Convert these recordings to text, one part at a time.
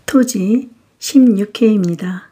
토지 16회입니다.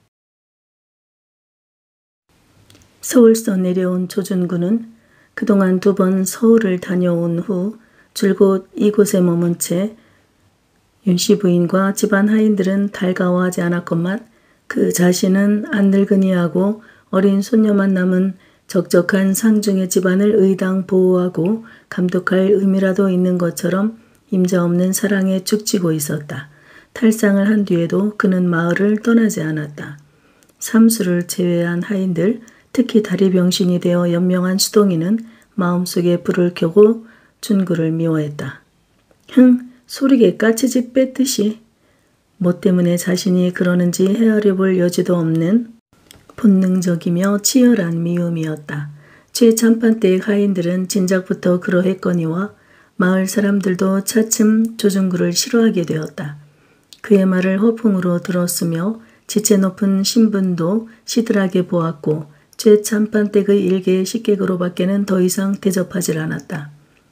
서울서 내려온 조준구는 그동안 2번 서울을 다녀온 후 줄곧 이곳에 머문 채 윤씨 부인과 집안 하인들은 달가워하지 않았건만 그 자신은 안 늙으니하고 어린 손녀만 남은 적적한 상중의 집안을 의당 보호하고 감독할 의미라도 있는 것처럼 임자없는 사랑에 죽지고 있었다. 탈상을 한 뒤에도 그는 마을을 떠나지 않았다. 삼수를 제외한 하인들, 특히 다리 병신이 되어 연명한 수동이는 마음속에 불을 켜고 준구를 미워했다. 소리게 까치집 뺐듯이 뭐 때문에 자신이 그러는지 헤아려 볼 여지도 없는 본능적이며 치열한 미움이었다. 최참판때의 하인들은 진작부터 그러했거니와 마을 사람들도 차츰 조준구를 싫어하게 되었다. 그의 말을 허풍으로 들었으며 지체 높은 신분도 시들하게 보았고 최참판댁의 일개의 식객으로 밖에는 더 이상 대접하질 않았다.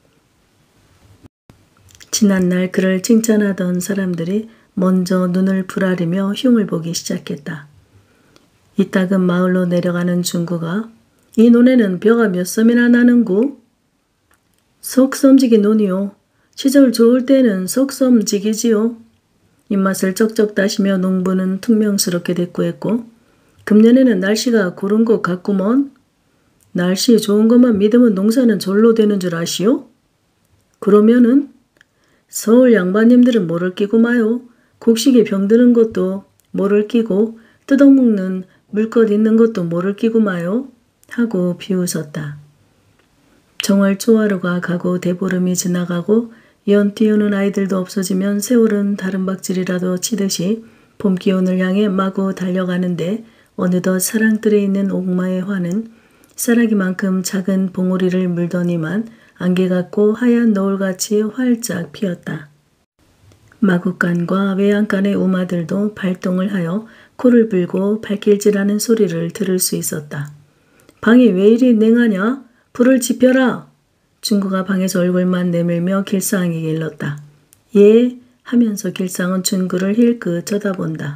지난날 그를 칭찬하던 사람들이 먼저 눈을 부라리며 흉을 보기 시작했다. 이따금 마을로 내려가는 준구가 이 논에는 벼가 몇 섬이나 나는구? 석섬지기 논이요. 시절 좋을 때는 석섬지기지요. 입맛을 쩍쩍 따시며 농부는 퉁명스럽게 대꾸했고 금년에는 날씨가 고른 것 같구먼. 날씨 좋은 것만 믿으면 농사는 절로 되는 줄 아시오? 그러면은 서울 양반님들은 뭐를 끼고 마요. 곡식에 병드는 것도 뭐를 끼고 뜯어먹는 물것 있는 것도 뭐를 끼고 마요. 하고 비웃었다. 정월 초하루가 가고 대보름이 지나가고 연 띄우는 아이들도 없어지면 세월은 다른 박질이라도 치듯이 봄 기온을 향해 마구 달려가는데 어느덧 사랑들에 있는 옥마의 화는 쌀아기만큼 작은 봉오리를 물더니만 안개 같고 하얀 노을같이 활짝 피었다. 마구간과 외양간의 우마들도 발동을 하여 코를 불고 발길질하는 소리를 들을 수 있었다. 방이 왜 이리 냉하냐? 불을 지펴라. 준구가 방에서 얼굴만 내밀며 길상에게 일렀다. 예 하면서 길상은 준구를 힐끗 쳐다본다.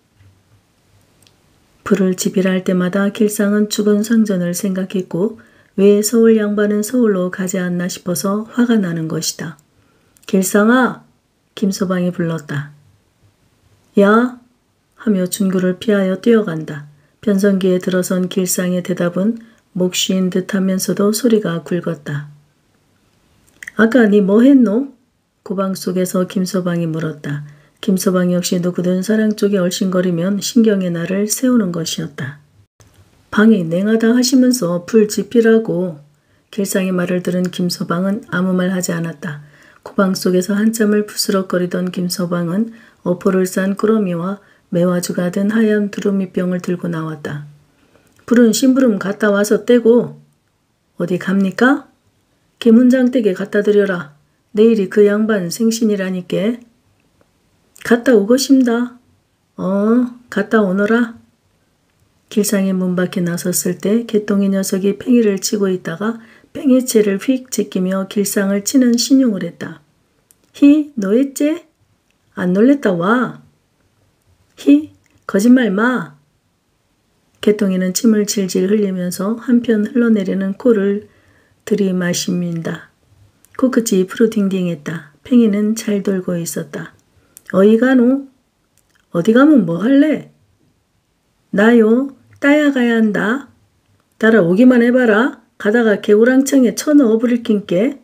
불을 지피라 할 때마다 길상은 죽은 상전을 생각했고 왜 서울 양반은 서울로 가지 않나 싶어서 화가 나는 것이다. 길상아! 김서방이 불렀다. 야! 하며 준구를 피하여 뛰어간다. 변성기에 들어선 길상의 대답은 목 쉬인 듯 하면서도 소리가 굵었다. 아까 니 뭐 했노? 고방 속에서 김서방이 물었다. 김서방 역시 누구든 사랑 쪽에 얼씬거리면 신경의 날을 세우는 것이었다. 방이 냉하다 하시면서 불 지피라고. 길상의 말을 들은 김서방은 아무 말 하지 않았다. 고방 속에서 한참을 부스럭거리던 김서방은 어포를 싼 꾸러미와 매화주가 든 하얀 두루미병을 들고 나왔다. 불은 심부름 갔다 와서 떼고 어디 갑니까? 김훈장 댁에 갖다 드려라. 내일이 그 양반 생신이라니께. 갔다 오고심다. 갔다 오너라. 길상의 문 밖에 나섰을 때 개똥이 녀석이 팽이를 치고 있다가 팽이채를 휙 제끼며 길상을 치는 신용을 했다. 히, 너했제? 안 놀랬다 와. 히, 거짓말 마. 개똥이는 침을 질질 흘리면서 한편 흘러내리는 코를 들이마십니다. 코끝이 푸르딩딩했다. 팽이는 잘 돌고 있었다. 어이 가노? 어디 가면 뭐 할래? 나요? 따야 가야 한다. 따라오기만 해봐라. 가다가 개구랑청에 쳐넣어 버릴 낀께.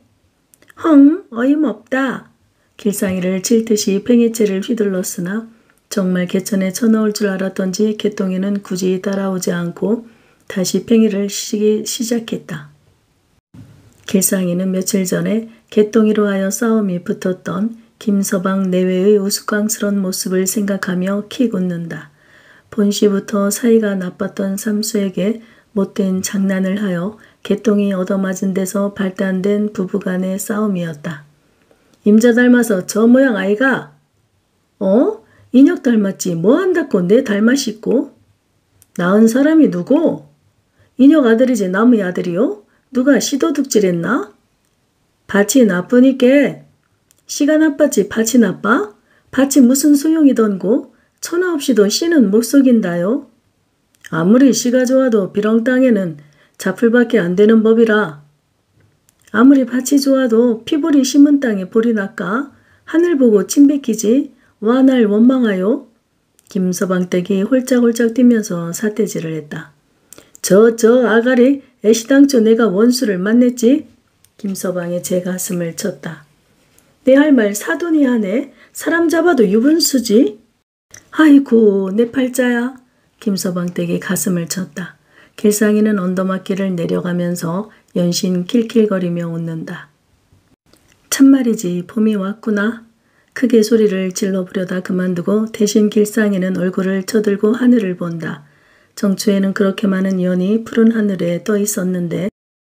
어임없다. 길상이를 칠듯이 팽이채를 휘둘렀으나 정말 개천에 쳐넣을 줄 알았던지 개똥이는 굳이 따라오지 않고 다시 팽이를 치기 시작했다. 길상이는 며칠 전에 개똥이로 하여 싸움이 붙었던 김서방 내외의 우스꽝스런 모습을 생각하며 킥 웃는다. 본시부터 사이가 나빴던 삼수에게 못된 장난을 하여 개똥이 얻어맞은 데서 발단된 부부간의 싸움이었다. 임자 닮아서 저 모양 아이가? 인혁 닮았지 뭐한다고 내 닮았시고? 낳은 사람이 누구? 인혁 아들이지 남의 아들이요? 누가 시도둑질했나? 밭이 나쁘니께. 씨가 나빴지 밭이 나빠? 밭이 무슨 소용이던고? 천하 없이도 씨는 못 속인다요. 아무리 씨가 좋아도 비렁 땅에는 자풀밖에 안 되는 법이라. 아무리 밭이 좋아도 피보리 심은 땅에 볼이 날까? 하늘 보고 침 뱉기지. 와 날 원망하요. 김서방댁이 홀짝홀짝 뛰면서 삿대질을 했다. 저 아가리 애시당초 내가 원수를 만냈지. 김서방이 제 가슴을 쳤다. 내 할 말 사돈이 하네. 사람 잡아도 유분수지. 아이고 내 팔자야. 김서방댁이 가슴을 쳤다. 길상이는 언더맞기를 내려가면서 연신 킬킬거리며 웃는다. 참말이지 봄이 왔구나. 크게 소리를 질러부려다 그만두고 대신 길상이는 얼굴을 쳐들고 하늘을 본다. 정초에는 그렇게 많은 연이 푸른 하늘에 떠 있었는데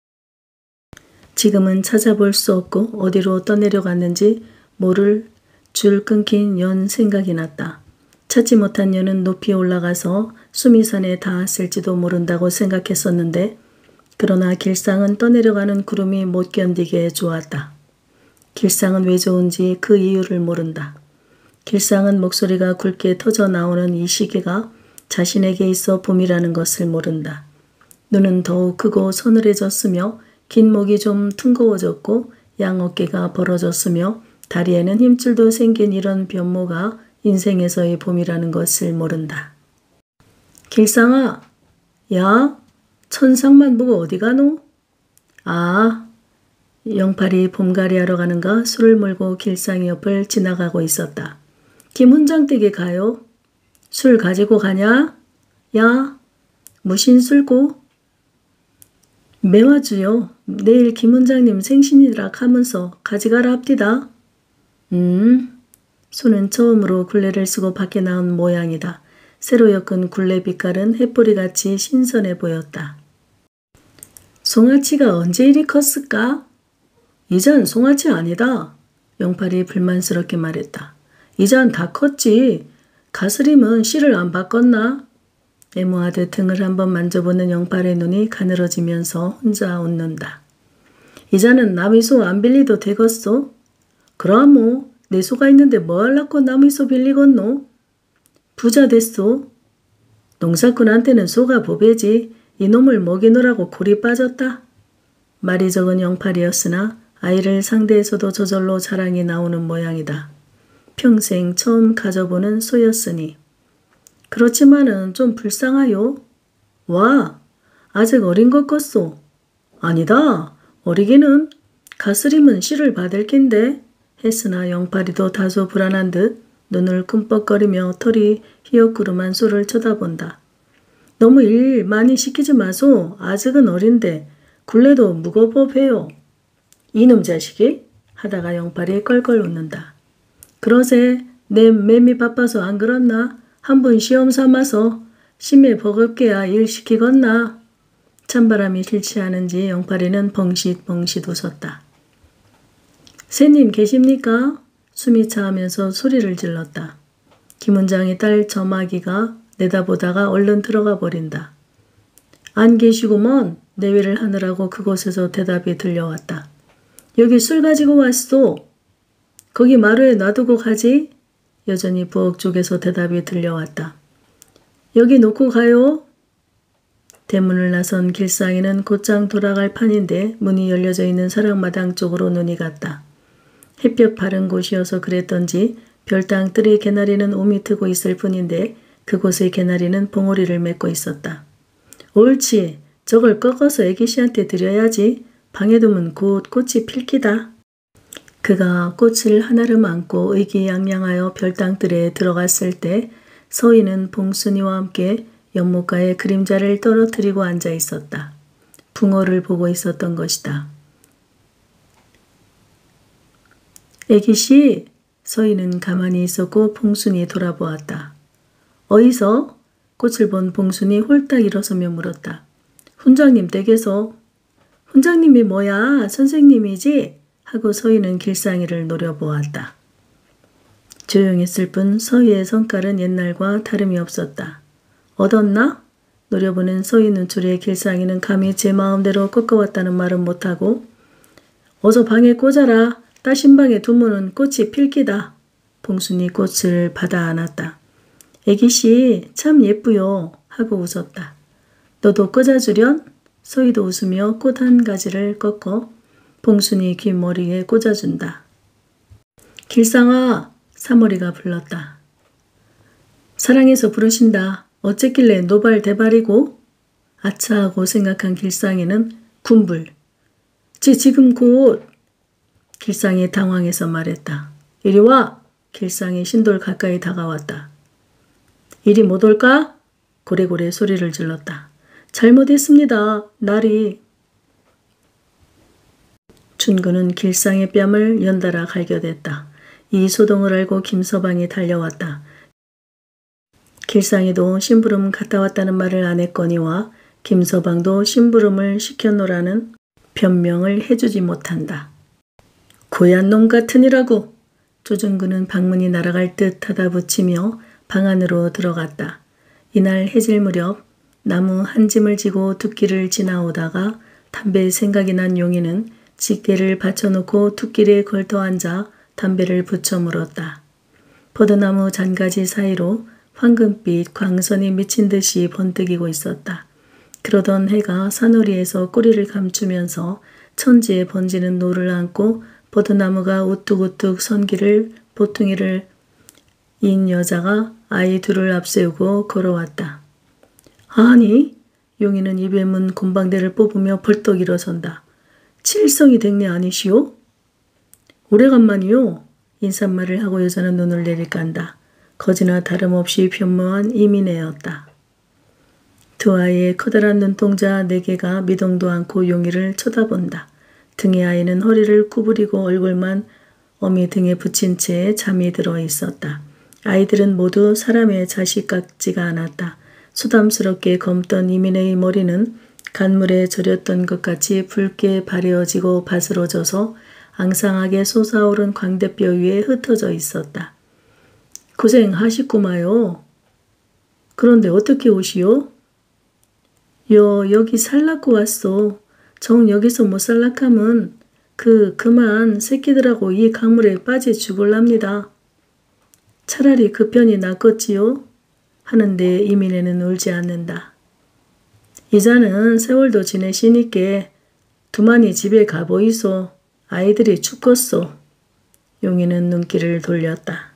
지금은 찾아볼 수 없고 어디로 떠내려갔는지 모를 줄 끊긴 연 생각이 났다. 찾지 못한 연은 높이 올라가서 수미산에 닿았을지도 모른다고 생각했었는데 그러나 길상은 떠내려가는 구름이 못 견디게 좋았다. 길상은 왜 좋은지 그 이유를 모른다. 길상은 목소리가 굵게 터져 나오는 이 시기가 자신에게 있어 봄이라는 것을 모른다. 눈은 더욱 크고 서늘해졌으며 긴 목이 좀 퉁거워졌고 양 어깨가 벌어졌으며 다리에는 힘줄도 생긴 이런 변모가 인생에서의 봄이라는 것을 모른다. 길상아, 야, 천상만 보고 어디 가노? 아, 영팔이 봄가리 하러 가는가 술을 몰고 길상이 옆을 지나가고 있었다. 김훈장 댁에 가요. 술 가지고 가냐? 야, 무신 술고? 매화주요. 내일 김훈장님 생신이라 하면서 가지가라 합디다. 손은 처음으로 굴레를 쓰고 밖에 나온 모양이다. 새로 엮은 굴레 빛깔은 햇보리같이 신선해 보였다. 송아치가 언제 이리 컸을까? 이젠 송아치 아니다. 영팔이 불만스럽게 말했다. 이젠 다 컸지. 가스림은 씨를 안 바꿨나? 애모하듯 등을 한번 만져보는 영팔의 눈이 가늘어지면서 혼자 웃는다. 이제는 남의 소 안 빌리도 되겠소? 그럼 뭐 내 소가 있는데 뭐 할라고 남의 소 빌리겠노? 부자 됐소. 농사꾼한테는 소가 보배지. 이놈을 먹이느라고 골이 빠졌다. 말이 적은 영팔이었으나 아이를 상대해서도 저절로 자랑이 나오는 모양이다. 평생 처음 가져보는 소였으니. 그렇지만은 좀 불쌍하요. 와, 아직 어린 것 같소. 아니다. 어리기는 가스림은 씨를 받을 낀데 했으나 영팔이도 다소 불안한 듯 눈을 끔뻑거리며 털이 희어구름한 소를 쳐다본다. 너무 일 많이 시키지 마소. 아직은 어린데 굴레도 무거법해요. 이놈 자식이? 하다가 영팔이 껄껄 웃는다. 그러세 내 맴이 바빠서 안 그렇나? 한번 시험 삼아서 심해 버겁게야 일 시키겠나? 찬바람이 싫지 않은지 영팔이는 벙싯벙싯 웃었다. 새님 계십니까? 숨이 차하면서 소리를 질렀다. 김훈장의 딸 점아기가 내다보다가 얼른 들어가 버린다. 안 계시구먼. 내외를 하느라고 그곳에서 대답이 들려왔다. 여기 술 가지고 왔소. 거기 마루에 놔두고 가지? 여전히 부엌 쪽에서 대답이 들려왔다. 여기 놓고 가요. 대문을 나선 길상이는 곧장 돌아갈 판인데 문이 열려져 있는 사랑마당 쪽으로 눈이 갔다. 햇볕 바른 곳이어서 그랬던지 별당 뜰의 개나리는 오미 트고 있을 뿐인데 그곳의 개나리는 봉오리를 맺고 있었다. 옳지. 저걸 꺾어서 애기씨한테 드려야지. 방에 두면 곧 꽃이 필기다. 그가 꽃을 하나름 안고 의기양양하여 별당뜰에 들어갔을 때 서희는 봉순이와 함께 연못가에 그림자를 떨어뜨리고 앉아 있었다. 붕어를 보고 있었던 것이다. 애기씨, 서희는 가만히 있었고 봉순이 돌아보았다. 어디서? 꽃을 본 봉순이 홀딱 일어서며 물었다. 훈장님 댁에서. 훈장님이 뭐야? 선생님이지? 하고 서희는 길상이를 노려보았다. 조용했을 뿐 서희의 성깔은 옛날과 다름이 없었다. 얻었나? 노려보는 서희 눈초리에 길상이는 감히 제 마음대로 꺾어왔다는 말은 못하고 어서 방에 꽂아라. 따신방에 두면은 꽃이 필기다. 봉순이 꽃을 받아 안았다. 애기씨 참 예쁘요 하고 웃었다. 너도 꽂아주련? 소희도 웃으며 꽃 한 가지를 꺾어 봉순이 귓머리에 꽂아준다. 길상아, 사모리가 불렀다. 사랑해서 부르신다. 어쨌길래 노발대발이고? 아차 하고 생각한 길상이는 군불. 지금 곧. 길상이 당황해서 말했다. 이리 와. 길상이 신돌 가까이 다가왔다. 이리 못 올까? 고래고래 소리를 질렀다. 잘못했습니다. 날이. 춘구는 길상의 뺨을 연달아 갈겨댔다. 이 소동을 알고 김서방이 달려왔다. 길상이도 심부름 갔다 왔다는 말을 안 했거니와 김서방도 심부름을 시켜놓으라는 변명을 해주지 못한다. 고얀 놈 같으니라고. 조준구는 방문이 날아갈 듯 하다 붙이며 방 안으로 들어갔다. 이날 해질 무렵 나무 한 짐을 지고 툭길을 지나오다가 담배 생각이 난 용이는 직대를 받쳐놓고 툭길에 걸터앉아 담배를 붙여 물었다. 버드나무 잔가지 사이로 황금빛 광선이 미친 듯이 번뜩이고 있었다. 그러던 해가 산허리에서 꼬리를 감추면서 천지에 번지는 노를 안고 버드나무가 우뚝우뚝 선 길을 보퉁이를 인 여자가 아이 둘을 앞세우고 걸어왔다. 아니, 용이는 입에 문 곰방대를 뽑으며 벌떡 일어선다. 칠성이 댁내 아니시오? 오래간만이요. 인사말을 하고 여자는 눈을 내리깐다. 거지나 다름없이 변모한 이민애였다. 두 아이의 커다란 눈동자 4개가 미동도 않고 용이를 쳐다본다. 등의 아이는 허리를 구부리고 얼굴만 어미 등에 붙인 채 잠이 들어 있었다. 아이들은 모두 사람의 자식 같지가 않았다. 수담스럽게 검던 이민애의 머리는 간물에 절였던 것 같이 붉게 바래어지고 바스러져서 앙상하게 솟아오른 광대뼈 위에 흩어져 있었다. 고생하시구마요. 그런데 어떻게 오시오? 여기 살라고 왔소. 정 여기서 못 살락하면 그만 새끼들하고 이 강물에 빠져 죽을랍니다. 차라리 그 편이 낫겠지요? 하는데 이민애는 울지 않는다. 이자는 세월도 지내시니께 두만이 집에 가보이소. 아이들이 죽겠소. 용이는 눈길을 돌렸다.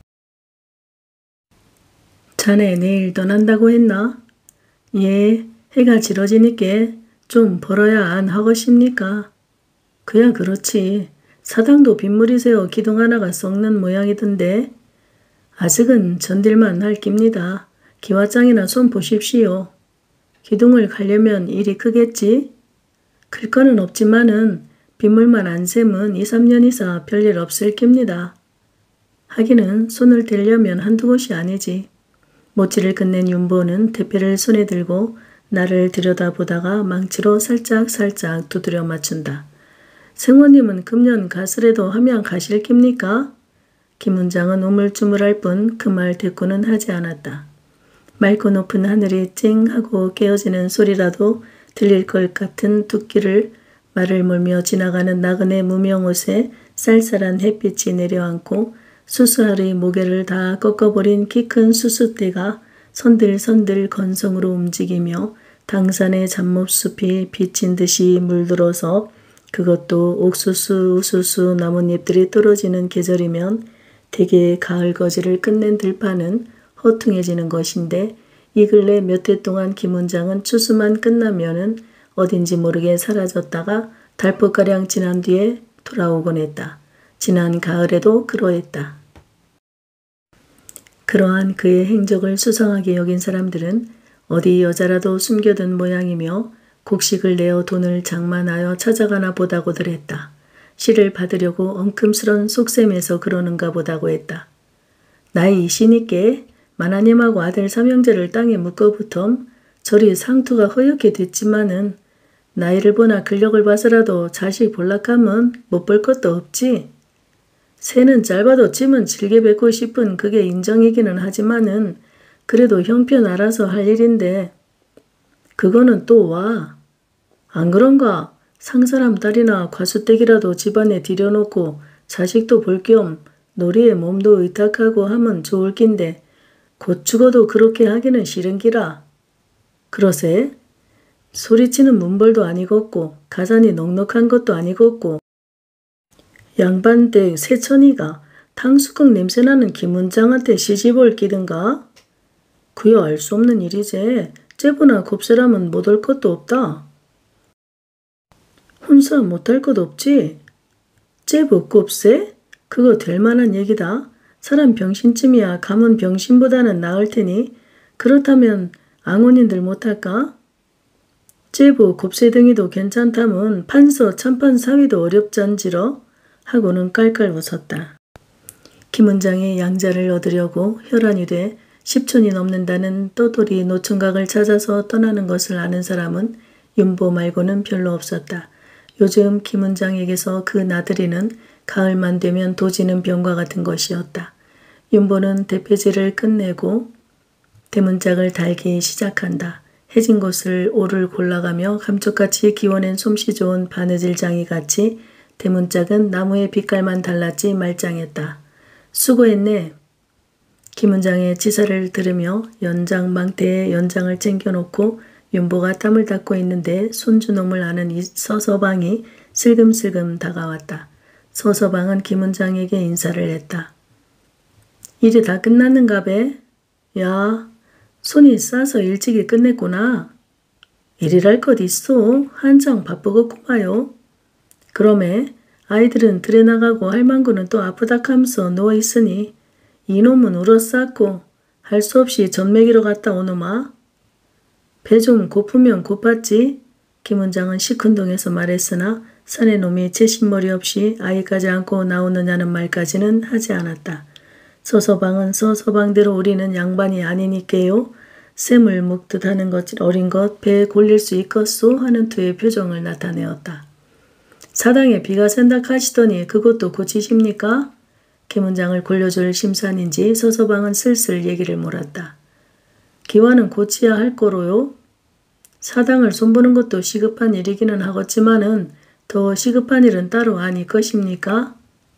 자네 내일 떠난다고 했나? 예, 해가 지러지니께 좀 벌어야 안 하겠습니까? 그야 그렇지. 사당도 빗물이 새어 기둥 하나가 썩는 모양이던데 아직은 전딜만 할 깁니다. 기와장이나 손 보십시오. 기둥을 가려면 일이 크겠지? 클 거는 없지만은 빗물만 안 샘은 2, 3년 이상 별일 없을 깁니다. 하기는 손을 대려면 한두 곳이 아니지. 모찌를 끝낸 윤보는 대패를 손에 들고 나를 들여다보다가 망치로 살짝 두드려 맞춘다. 생원님은 금년 가슬에도 함양 가실 깁니까? 김문장은 우물쭈물할 뿐 그 말 대꾸는 하지 않았다. 맑고 높은 하늘이 찡 하고 깨어지는 소리라도 들릴 것 같은 툭길을 말을 몰며 지나가는 나그네 무명옷에 쌀쌀한 햇빛이 내려앉고 수수알의 모개를 다 꺾어버린 키 큰 수수대가 선들선들 건성으로 움직이며 당산의 잡목숲이 비친 듯이 물들어서 그것도 옥수수 우수수 나뭇잎들이 떨어지는 계절이면 대개 가을 거지를 끝낸 들판은 허퉁해지는 것인데 이 근래 몇 해 동안 김문장은 추수만 끝나면은 어딘지 모르게 사라졌다가 달포가량 지난 뒤에 돌아오곤 했다. 지난 가을에도 그러했다. 그러한 그의 행적을 수상하게 여긴 사람들은 어디 여자라도 숨겨둔 모양이며 곡식을 내어 돈을 장만하여 찾아가나 보다고들 했다. 시를 받으려고 엉큼스런 속셈에서 그러는가 보다고 했다. 나이 이시니께 마나님하고 아들 삼형제를 땅에 묶어부텀 저리 상투가 허옇게 됐지만은 나이를 보나 근력을 봐서라도 자식 볼락하면 못 볼 것도 없지. 새는 짧아도 찜은 질게 뱉고 싶은 그게 인정이기는 하지만은 그래도 형편 알아서 할 일인데 그거는 또 와. 안 그런가? 상사람 딸이나 과수댁이라도 집안에 들여놓고 자식도 볼 겸 놀이에 몸도 의탁하고 하면 좋을 낀데 곧 죽어도 그렇게 하기는 싫은 기라. 그러세? 소리치는 문벌도 아니겠고 가산이 넉넉한 것도 아니겠고 양반댁 새천이가 탕수국 냄새나는 김은장한테 시집올 끼든가? 그야 알 수 없는 일이제. 째부나 곱세라면 못올 것도 없다. 혼사 못할 것 없지. 째부 곱세? 그거 될 만한 얘기다. 사람 병신쯤이야 가문 병신보다는 나을 테니 그렇다면 앙혼인들 못할까? 째부 곱세등이도 괜찮다면 판서 참판 사위도 어렵잔지러 하고는 깔깔 웃었다. 김은장이 양자를 얻으려고 혈안이 돼 10촌이 넘는다는 떠돌이 노총각을 찾아서 떠나는 것을 아는 사람은 윤보 말고는 별로 없었다. 요즘 김은장에게서 그 나들이는 가을만 되면 도지는 병과 같은 것이었다. 윤보는 대패질을 끝내고 대문짝을 달기 시작한다. 해진 곳을 오를 골라가며 감쪽같이 기워낸 솜씨 좋은 바느질 장이같이 대문짝은 나무의 빛깔만 달랐지 말짱했다. 수고했네. 김은장의 치사를 들으며 연장 망태에 연장을 챙겨놓고 윤보가 땀을 닦고 있는데 손주놈을 아는 이 서서방이 슬금슬금 다가왔다. 서서방은 김은장에게 인사를 했다. 일이 다 끝났는가 배? 야, 손이 싸서 일찍이 끝냈구나. 일이랄 것 있어. 한창 바쁘겠구마요. 그러매 아이들은 들에 나가고 할망구는 또 아프다하면서 누워있으니 이놈은 울어쌌고 할 수 없이 젖먹이러 갔다 오노마. 배 좀 고프면 고팠지. 김은장은 시큰둥해서 말했으나 사내 놈이 채신머리 없이 아이까지 안고 나오느냐는 말까지는 하지 않았다. 서서방은 서서방대로 우리는 양반이 아니니께요. 샘을 묵듯 하는 것 어린 것 배에 골릴 수 있겠소 하는 투의 표정을 나타내었다. 사당에 비가 샌다 하시더니 그것도 고치십니까? 김은장을 골려줄 심산인지 서서방은 슬슬 얘기를 몰았다. 기와는 고치야 할 거로요. 사당을 손보는 것도 시급한 일이기는 하겠지만은 더 시급한 일은 따로 아닐 것입니까?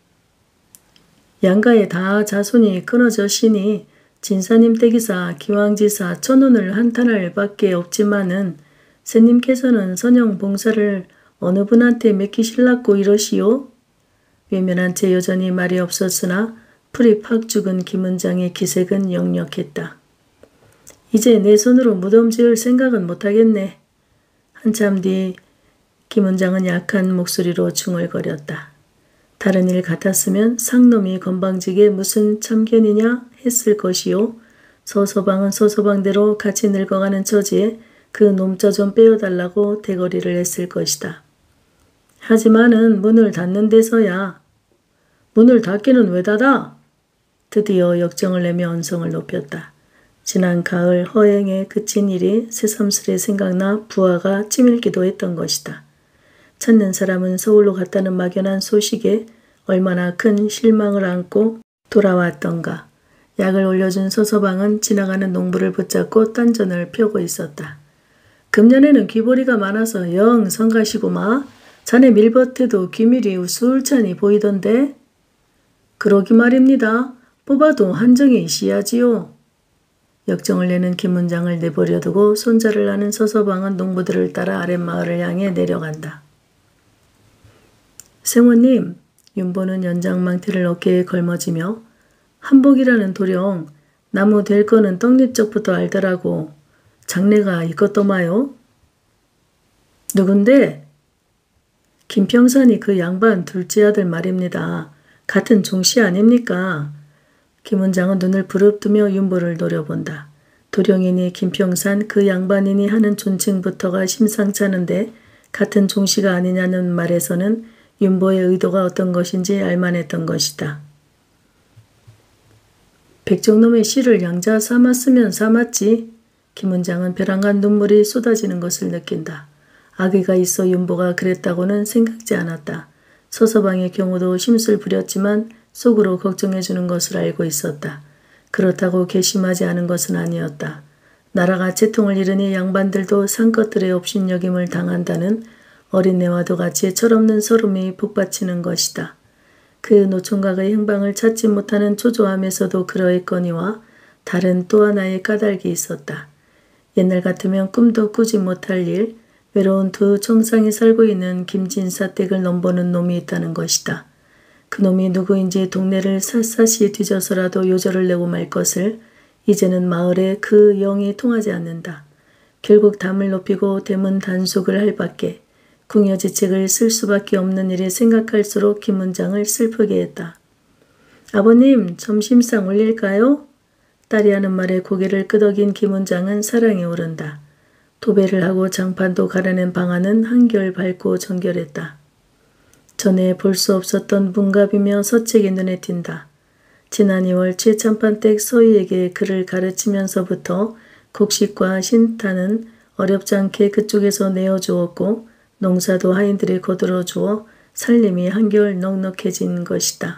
양가에 다 자손이 끊어졌으니 진사님 댁이사 기왕지사 천운을 한탄할 밖에 없지만은 새님께서는 선영 봉사를 어느 분한테 맡기실라고 이러시오? 외면한 채 여전히 말이 없었으나 풀이 팍 죽은 김은장의 기색은 역력했다. 이제 내 손으로 무덤 지을 생각은 못하겠네. 한참 뒤 김은장은 약한 목소리로 중얼거렸다. 다른 일 같았으면 상놈이 건방지게 무슨 참견이냐 했을 것이요. 서서방은 서서방대로 같이 늙어가는 처지에 그 놈자 좀 빼어달라고 대거리를 했을 것이다. 하지만은 문을 닫는 데서야. 문을 닫기는 왜 닫아? 드디어 역정을 내며 언성을 높였다. 지난 가을 허행에 그친 일이 새삼스레 생각나 부하가 찌밀기도 했던 것이다. 찾는 사람은 서울로 갔다는 막연한 소식에 얼마나 큰 실망을 안고 돌아왔던가. 약을 올려준 서서방은 지나가는 농부를 붙잡고 딴전을 펴고 있었다. 금년에는 귀보리가 많아서 영 성가시구마. 자네 밀밭에도 귀밀이 우술찬이 보이던데. 그러기 말입니다. 뽑아도 한정이 있어야지요. 역정을 내는 김은장을 내버려 두고 손자를 아는 서서방은 농부들을 따라 아랫마을을 향해 내려간다. 생원님, 윤보는 연장망티를 어깨에 걸머지며 한복이라는 도령 나무 될 거는 떡잎적부터 알더라고. 장래가 있겠더마요. 누군데? 김평산이 그 양반 둘째 아들 말입니다. 같은 종씨 아닙니까? 김은장은 눈을 부릅뜨며 윤보를 노려본다. 도령이니 김평산 그 양반이니 하는 존칭부터가 심상찮은데 같은 종씨가 아니냐는 말에서는 윤보의 의도가 어떤 것인지 알만했던 것이다. 백정놈의 씨를 양자 삼았으면 삼았지. 김은장은 벼랑간 눈물이 쏟아지는 것을 느낀다. 악의가 있어 윤보가 그랬다고는 생각지 않았다. 서서방의 경우도 심술 부렸지만 속으로 걱정해주는 것을 알고 있었다. 그렇다고 괘씸하지 않은 것은 아니었다. 나라가 채통을 잃으니 양반들도 상것들의 업신여김을 당한다는 어린애와도 같이 철없는 서름이 북받치는 것이다. 그 노총각의 행방을 찾지 못하는 초조함에서도 그러했거니와 다른 또 하나의 까닭이 있었다. 옛날 같으면 꿈도 꾸지 못할 일, 외로운 두 청상이 살고 있는 김진사 댁을 넘보는 놈이 있다는 것이다. 그 놈이 누구인지 동네를 샅샅이 뒤져서라도 요절을 내고 말 것을 이제는 마을에 그 영이 통하지 않는다. 결국 담을 높이고 대문 단속을 할 밖에 궁여지책을 쓸 수밖에 없는 일이 생각할수록 김은장을 슬프게 했다. 아버님, 점심상 올릴까요? 딸이 하는 말에 고개를 끄덕인 김은장은 사랑에 오른다. 도배를 하고 장판도 가려낸 방안은 한결 밝고 정결했다. 전에 볼 수 없었던 문갑이며 서책이 눈에 띈다. 지난 2월 최참판댁 서희에게 그를 가르치면서부터 곡식과 신탄은 어렵지 않게 그쪽에서 내어주었고 농사도 하인들이 거들어 주어 살림이 한결 넉넉해진 것이다.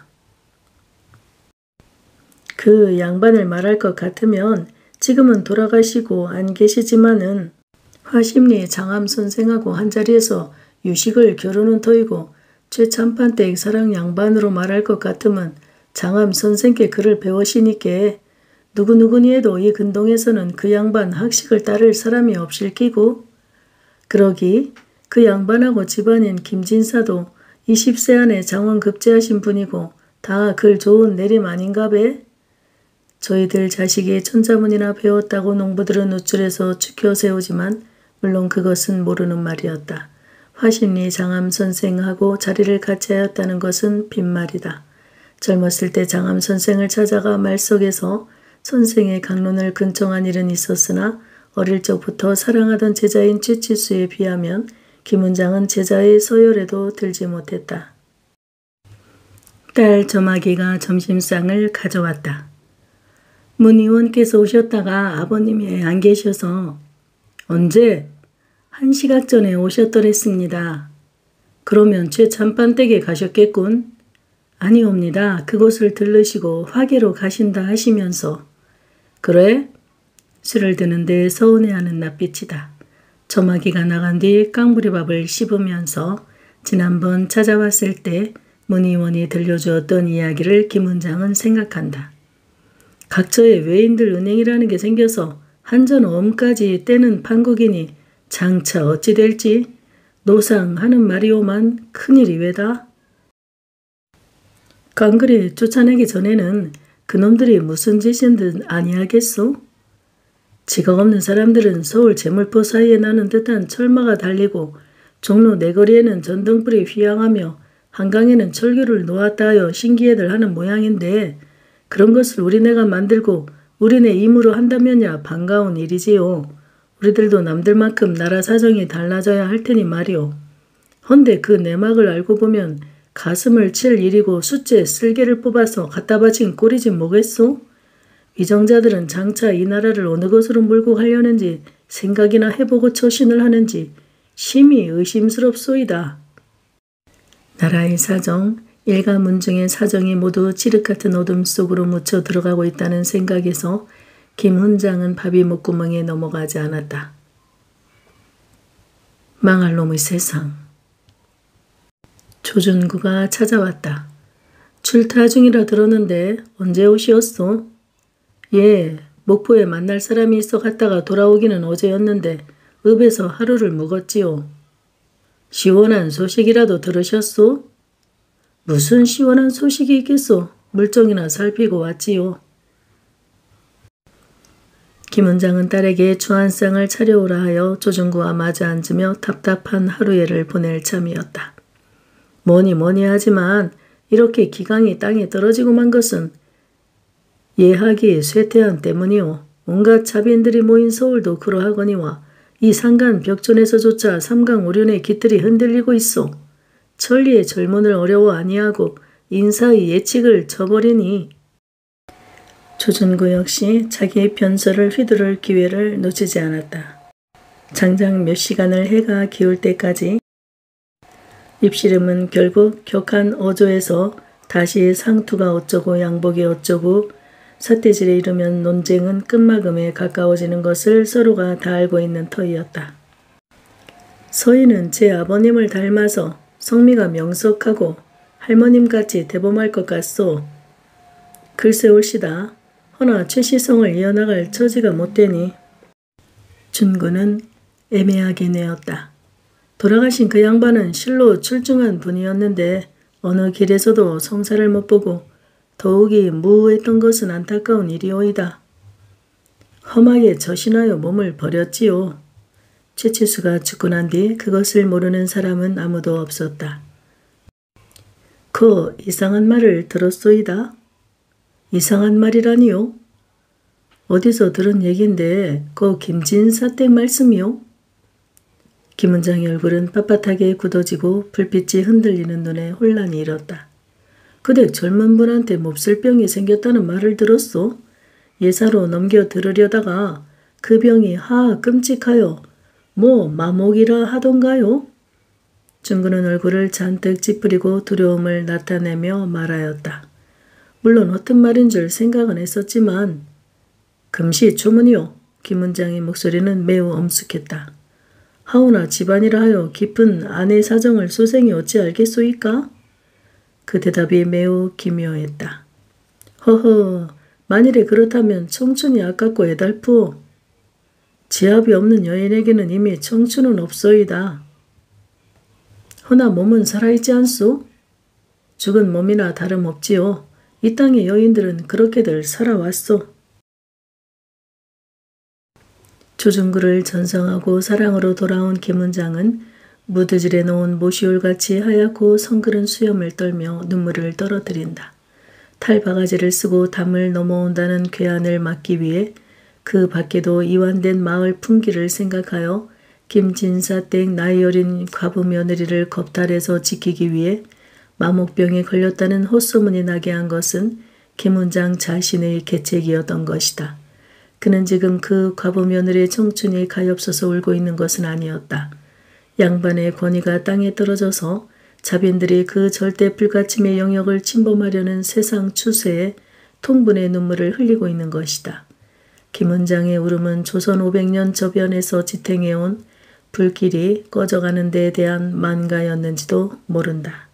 그 양반을 말할 것 같으면 지금은 돌아가시고 안 계시지만은 화심리 장암 선생하고 한자리에서 유식을 겨루는 터이고 최참판댁 사랑 양반으로 말할 것 같으면 장암 선생께 글을 배우시니께 누구누구니 해도 이 근동에서는 그 양반 학식을 따를 사람이 없을 끼고 그러기 그 양반하고 집안인 김진사도 20세 안에 장원 급제하신 분이고 다 글 좋은 내림 아닌가배? 저희들 자식이 천자문이나 배웠다고 농부들은 우쭐해서 추켜 세우지만 물론 그것은 모르는 말이었다. 화심리 장암 선생하고 자리를 같이 하였다는 것은 빈말이다. 젊었을 때 장암 선생을 찾아가 말 속에서 선생의 강론을 근청한 일은 있었으나 어릴 적부터 사랑하던 제자인 최치수에 비하면 김은장은 제자의 서열에도 들지 못했다. 딸 점아기가 점심상을 가져왔다. 문의원께서 오셨다가 아버님이 안 계셔서 언제? 1시각 전에 오셨더랬습니다. 그러면 최참판댁에 가셨겠군. 아니옵니다. 그곳을 들르시고 화계로 가신다 하시면서. 그래? 술을 드는데 서운해하는 낯빛이다. 점아기가 나간 뒤 깡부리밥을 씹으면서 지난번 찾아왔을 때 문의원이 들려주었던 이야기를 김은장은 생각한다. 각처에 외인들 은행이라는 게 생겨서 한전 엄까지 떼는 판국이니 장차 어찌 될지 노상하는 말이오만 큰일이 왜다? 강그리 쫓아내기 전에는 그놈들이 무슨 짓인 듯 아니하겠소? 지각 없는 사람들은 서울 제물포 사이에 나는 듯한 철마가 달리고 종로 내거리에는 전등불이 휘황하며 한강에는 철교를 놓았다 하여 신기해들 하는 모양인데 그런 것을 우리네가 만들고 우리네 임으로 한다면야 반가운 일이지요. 우리들도 남들만큼 나라 사정이 달라져야 할 테니 말이오. 헌데 그 내막을 알고 보면 가슴을 칠 일이고 숫째 쓸개를 뽑아서 갖다 바친 꼴이지 뭐겠소? 위정자들은 장차 이 나라를 어느 것으로 몰고 가려는지 생각이나 해보고 처신을 하는지 심히 의심스럽소이다. 나라의 사정, 일가문중의 사정이 모두 칠흑같은 어둠 속으로 묻혀 들어가고 있다는 생각에서 김은장은 밥이 목구멍에 넘어가지 않았다. 망할 놈의 세상. 조준구가 찾아왔다. 출타 중이라 들었는데 언제 오시었소? 예, 목포에 만날 사람이 있어 갔다가 돌아오기는 어제였는데 읍에서 하루를 묵었지요. 시원한 소식이라도 들으셨소? 무슨 시원한 소식이 있겠소? 물정이나 살피고 왔지요. 김은장은 딸에게 주안상을 차려오라 하여 조준구와 마주 앉으며 답답한 하루예를 보낼 참이었다. 뭐니 하지만 이렇게 기강이 땅에 떨어지고 만 것은 예하기 쇠퇴한 때문이오. 온갖 자빈들이 모인 서울도 그러하거니와 이 산간 벽촌에서조차 삼강 오륜의 깃들이 흔들리고 있어. 천리의 절문을 어려워 아니하고 인사의 예측을 저버리니. 조준구 역시 자기의 변설을 휘두를 기회를 놓치지 않았다. 장장 몇 시간을 해가 기울 때까지 입씨름은 결국 격한 어조에서 다시 상투가 어쩌고 양복이 어쩌고 삿대질에 이르면 논쟁은 끝마금에 가까워지는 것을 서로가 다 알고 있는 터이었다. 서희는 제 아버님을 닮아서 성미가 명석하고 할머님같이 대범할 것 같소. 글쎄 올시다. 허나 최시성을 이어나갈 처지가 못되니. 준구는 애매하게 내었다. 돌아가신 그 양반은 실로 출중한 분이었는데 어느 길에서도 성사를 못 보고 더욱이 무후했던 것은 안타까운 일이오이다. 험하게 저신하여 몸을 버렸지요. 최치수가 죽고 난 뒤 그것을 모르는 사람은 아무도 없었다. 그 이상한 말을 들었소이다. 이상한 말이라니요? 어디서 들은 얘긴데 그 김진사댁 말씀이요? 김은장의 얼굴은 빳빳하게 굳어지고 불빛이 흔들리는 눈에 혼란이 일었다. 그대 젊은 분한테 몹쓸 병이 생겼다는 말을 들었소? 예사로 넘겨 들으려다가 그 병이 하 끔찍하여 뭐 마목이라 하던가요? 준구는 얼굴을 잔뜩 찌푸리고 두려움을 나타내며 말하였다. 물론 어떤 말인 줄 생각은 했었지만 금시초문이요. 김은장의 목소리는 매우 엄숙했다. 하오나 집안이라 하여 깊은 아내 사정을 소생이 어찌 알겠소이까? 그 대답이 매우 기묘했다. 허허, 만일에 그렇다면 청춘이 아깝고 애달프오. 지압이 없는 여인에게는 이미 청춘은 없소이다. 허나 몸은 살아있지 않소? 죽은 몸이나 다름없지요. 이 땅의 여인들은 그렇게들 살아왔소. 조준구를 전성하고 사랑으로 돌아온 김은장은 무드질에 놓은 모시올같이 하얗고 성그른 수염을 떨며 눈물을 떨어뜨린다. 탈바가지를 쓰고 담을 넘어온다는 괴한을 막기 위해 그 밖에도 이완된 마을 풍기를 생각하여 김진사댁 나이 어린 과부 며느리를 겁탈해서 지키기 위해 마목병에 걸렸다는 헛소문이 나게 한 것은 김은장 자신의 계책이었던 것이다. 그는 지금 그 과부 며느리의 청춘이 가엾어서 울고 있는 것은 아니었다. 양반의 권위가 땅에 떨어져서 자빈들이 그 절대 불가침의 영역을 침범하려는 세상 추세에 통분의 눈물을 흘리고 있는 것이다. 김은장의 울음은 조선 500년 저변에서 지탱해온 불길이 꺼져가는 데에 대한 만가였는지도 모른다.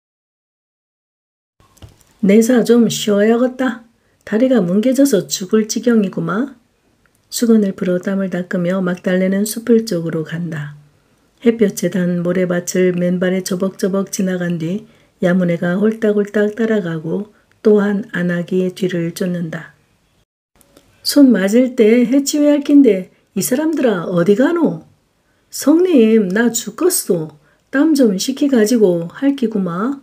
내사 좀 쉬어야겠다. 다리가 뭉개져서 죽을 지경이구마. 수건을 풀어 땀을 닦으며 막달래는 숲을 쪽으로 간다. 햇볕에 단 모래밭을 맨발에 저벅저벅 지나간 뒤 야무네가 홀딱홀딱 따라가고 또한 안하기 뒤를 쫓는다. 손 맞을 때 해치워야 할 낀데 이 사람들아 어디 가노? 성님 나 죽겠소. 땀 좀 식히가지고 할 끼구마.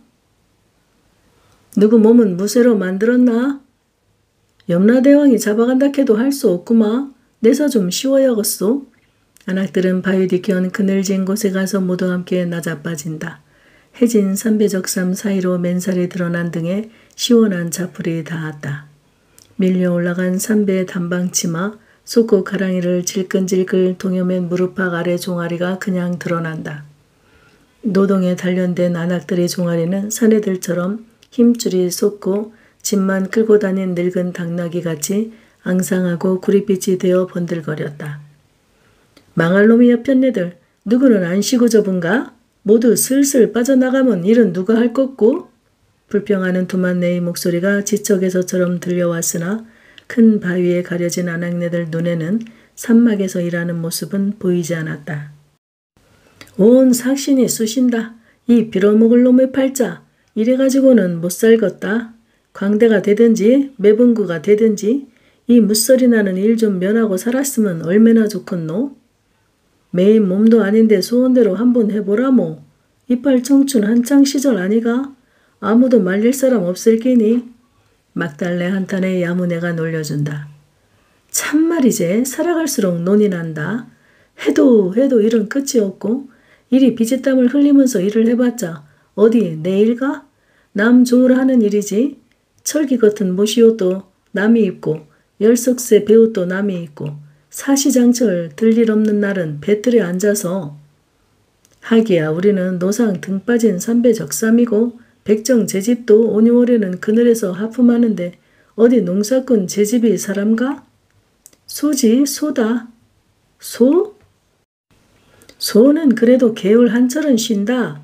누구 몸은 무쇠로 만들었나? 염라대왕이 잡아간다 해도 할 수 없구마. 내사 좀 쉬어야겠소. 안악들은 바위 뒤편 그늘진 곳에 가서 모두 함께 나자빠진다. 해진 삼배적삼 사이로 맨살이 드러난 등에 시원한 자풀이 닿았다. 밀려 올라간 삼배 단방치마, 솟고 가랑이를 질끈질끈 동여맨 무릎팍 아래 종아리가 그냥 드러난다. 노동에 단련된 안악들의 종아리는 사내들처럼 힘줄이 솟고 집만 끌고 다닌 늙은 당나귀같이 앙상하고 구릿빛이 되어 번들거렸다. 망할 놈의 옆편네들, 누구는 안 쉬고 접은가? 모두 슬슬 빠져나가면 일은 누가 할 것고? 불평하는 두만네의 목소리가 지척에서처럼 들려왔으나 큰 바위에 가려진 안악네들 눈에는 산막에서 일하는 모습은 보이지 않았다. 온 삭신이 쑤신다. 이 빌어먹을 놈의 팔자. 이래가지고는 못 살겠다. 광대가 되든지 매분구가 되든지 이 무서리 나는 일 좀 면하고 살았으면 얼마나 좋겠노? 매일 몸도 아닌데 소원대로 한번 해보라모. 이빨 청춘 한창 시절 아니가? 아무도 말릴 사람 없을 끼니? 막달래 한탄에 야무네가 놀려준다. 참말이제 살아갈수록 논이 난다. 해도 일은 끝이 없고 이리 비지땀을 흘리면서 일을 해봤자 어디 내 일가? 남 좋으라 하는 일이지. 철기 같은 모시옷도 남이 입고 열석새 배옷도 남이 입고 사시장철 들일 없는 날은 배틀에 앉아서 하기야 우리는 노상 등 빠진 삼배적삼이고 백정 제집도 5,6월에는 그늘에서 하품하는데 어디 농사꾼 제집이 사람가? 소지 소다. 소? 소는 그래도 개울 한철은 쉰다.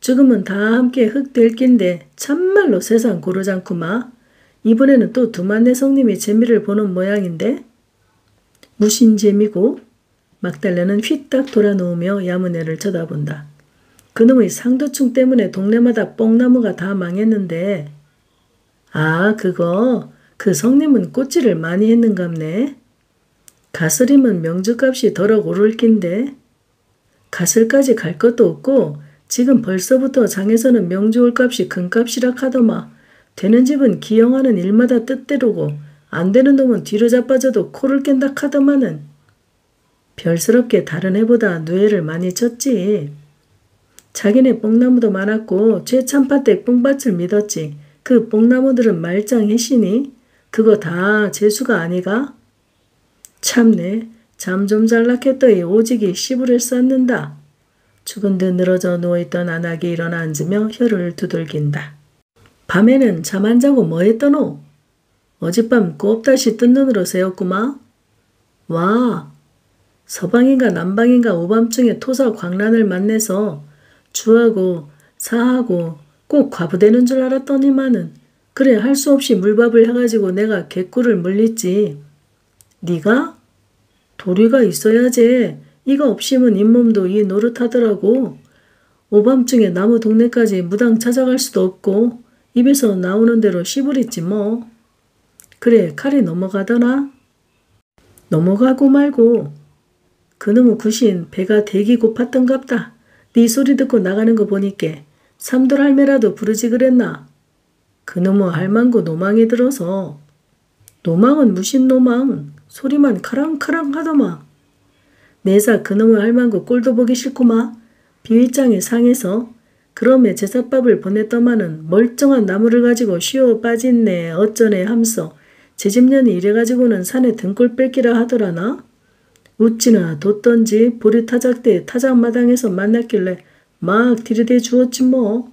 죽으면 다 함께 흙 될 낀데 참말로 세상 고르잖구마. 이번에는 또 두만네 성님이 재미를 보는 모양인데? 무슨 재미고? 막달레는 휘딱 돌아놓으며 야무네를 쳐다본다. 그놈의 상도충 때문에 동네마다 뽕나무가 다 망했는데. 아, 그거 그 성님은 꽃질을 많이 했는갑네. 가슬이면 명주값이 더럭 오를 낀데. 가슬까지 갈 것도 없고 지금 벌써부터 장에서는 명주 올값이 금값이라 카더마. 되는 집은 기영하는 일마다 뜻대로고 안 되는 놈은 뒤로 자빠져도 코를 깬다 카더마는. 별스럽게 다른 해보다 누에를 많이 쳤지. 자기네 뽕나무도 많았고 최참파댁 뽕밭을 믿었지. 그 뽕나무들은 말짱해시니 그거 다 재수가 아니가? 참네, 잠 좀 잘락했더니 오직이 씨부를 쌓는다. 죽은 듯 늘어져 누워있던 안악이 일어나 앉으며 혀를 두들긴다. 밤에는 잠 안 자고 뭐 했더노? 어젯밤 곱다시 뜬 눈으로 새었구마. 와, 서방인가 남방인가 오밤중에 토사 광란을 만내서 주하고 사하고 꼭 과부되는 줄 알았더니만은 그래 할 수 없이 물밥을 해가지고 내가 개꿀을 물리지. 네가? 도리가 있어야지. 이가 없이면 잇몸도 이 노릇하더라고. 오밤중에 나무 동네까지 무당 찾아갈 수도 없고 입에서 나오는 대로 씨부리지 뭐. 그래 칼이 넘어가더나? 넘어가고 말고. 그놈의 구신 배가 대기 고팠던갑다. 네 소리 듣고 나가는 거 보니까 삼돌 할매라도 부르지 그랬나? 그놈의 할망구 노망에 들어서. 노망은 무슨 노망? 소리만 카랑카랑 하더마. 내사 그놈의 할망구 꼴도 보기 싫구마. 비위장에 상해서 그럼에 제사밥을 보냈더만은 멀쩡한 나무를 가지고 쉬어 빠진네 어쩌네 함서 제집년이 이래가지고는 산에 등골 뺄기라 하더라나? 웃지나 뒀던지 보리 타작 때 타작마당에서 만났길래 막 들이대 주었지 뭐.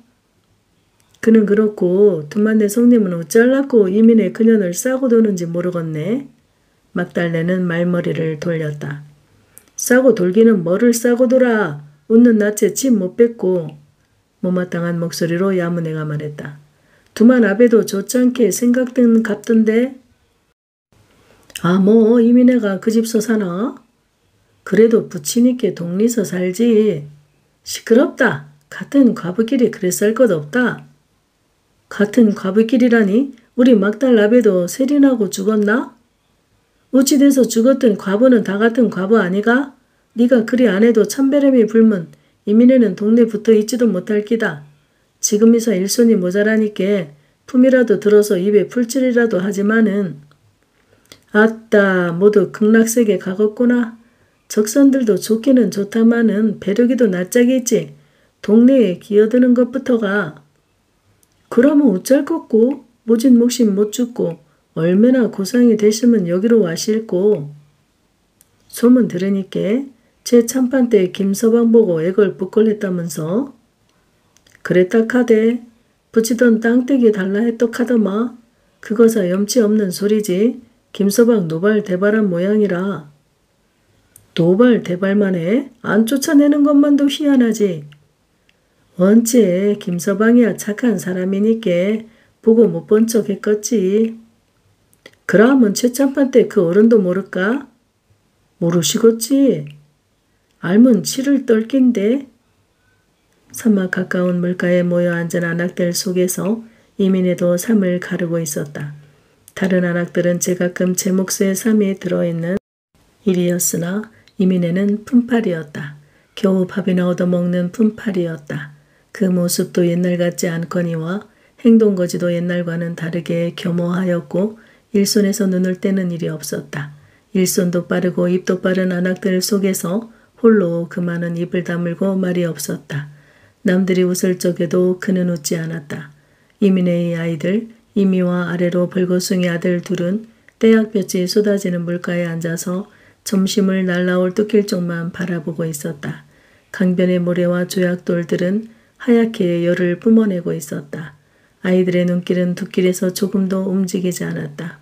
그는 그렇고 두만네 성님은 어쩔라고 이민의 그년을 싸고 도는지 모르겠네. 막달레는 말머리를 돌렸다. 싸고 돌기는 뭐를 싸고 돌아. 웃는 낯에 침 못 뱉고. 못마땅한 목소리로 야무네가 말했다. 두만 아베도 좋지않게 생각든 갑던데. 아 뭐 이민애가 그 집서 사나? 그래도 부친이께 동리서 살지. 시끄럽다. 같은 과부끼리 그래 쌀 것 없다. 같은 과부끼리라니? 우리 막달 아베도 세린하고 죽었나? 어찌 돼서 죽었던 과부는 다 같은 과부 아니가? 네가 그리 안 해도 참배름이 불면 이민애는 동네 붙어 있지도 못할 끼다. 지금이서 일손이 모자라니께 품이라도 들어서 입에 풀칠이라도 하지만은. 아따 모두 극락세계 가겠구나. 적선들도 좋기는 좋다마는 배려기도 낯짝이지. 동네에 기어드는 것부터가. 그러면 어쩔 것고 모진 목심 못 죽고 얼마나 고상이 되시면 여기로 와실고. 소문 들으니께 제 참판 때 김서방 보고 애걸 부꼴했다면서. 그랬다 카대. 붙이던 땅떼기 달라 했떡하더마. 그거사 염치 없는 소리지. 김서방 노발 대발한 모양이라. 노발 대발만 해? 안 쫓아내는 것만도 희한하지. 언제 김서방이야 착한 사람이니께 보고 못 본 척 했겠지. 그러면 최참판 때 그 어른도 모를까? 모르시겠지. 알면 치를 떨긴데. 산막 가까운 물가에 모여 앉은 안악들 속에서 이민애도 삶을 가르고 있었다. 다른 안악들은 제가끔 제 몫에 삶이 들어있는 일이었으나 이민애는 품팔이었다. 겨우 밥이나 얻어먹는 품팔이었다. 그 모습도 옛날 같지 않거니와 행동거지도 옛날과는 다르게 겸허하였고 일손에서 눈을 떼는 일이 없었다. 일손도 빠르고 입도 빠른 안악들 속에서 홀로 그만은 입을 다물고 말이 없었다. 남들이 웃을 적에도 그는 웃지 않았다. 이민애의 아이들 이미와 아래로 벌거숭이 아들 둘은 떼약볕이 쏟아지는 물가에 앉아서 점심을 날라올 뚝길쪽만 바라보고 있었다. 강변의 모래와 조약돌들은 하얗게 열을 뿜어내고 있었다. 아이들의 눈길은 둑길에서 조금도 움직이지 않았다.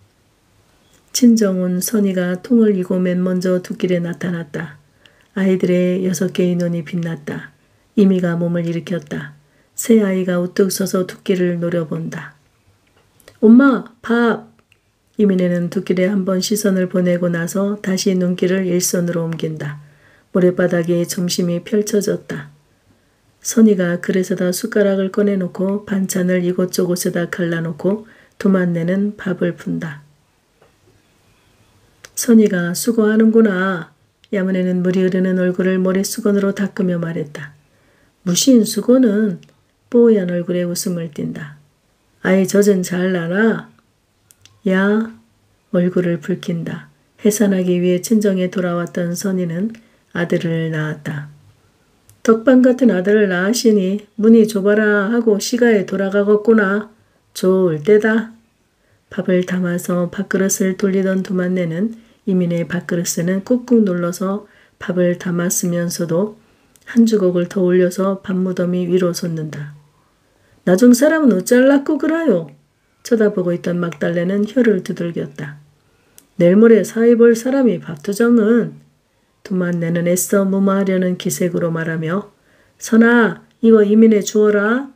친정온 선이가 통을 이고 맨 먼저 둑길에 나타났다. 아이들의 6개의 눈이 빛났다. 이미가 몸을 일으켰다. 새 아이가 우뚝 서서 두끼를 노려본다. 엄마, 밥! 이민혜는 두끼에 한번 시선을 보내고 나서 다시 눈길을 일선으로 옮긴다. 모래바닥에 점심이 펼쳐졌다. 선이가 그릇에다 숟가락을 꺼내놓고 반찬을 이곳저곳에다 갈라놓고 두만내는 밥을 푼다. 선이가 수고하는구나. 야문에는 물이 흐르는 얼굴을 모래수건으로 닦으며 말했다. 무신 수건은 뽀얀 얼굴에 웃음을 띈다. 아이 젖은 잘 나나? 야, 얼굴을 붉힌다. 해산하기 위해 친정에 돌아왔던 선이는 아들을 낳았다. 덕방 같은 아들을 낳으시니 문이 좁아라 하고 시가에 돌아가겠구나. 좋을 때다. 밥을 담아서 밥그릇을 돌리던 두만내는 이민의 밥그릇에는 꾹꾹 눌러서 밥을 담았으면서도 한 주걱을 더 올려서 밥무더미 위로 솟는다. 나중 사람은 어쩔라고 그라요. 쳐다보고 있던 막달래는 혀를 두들겼다. 내일 모레 사회 볼 사람이 밥투정은 두만내는 애써 무마하려는 기색으로 말하며 선아 이거 이민에 주어라.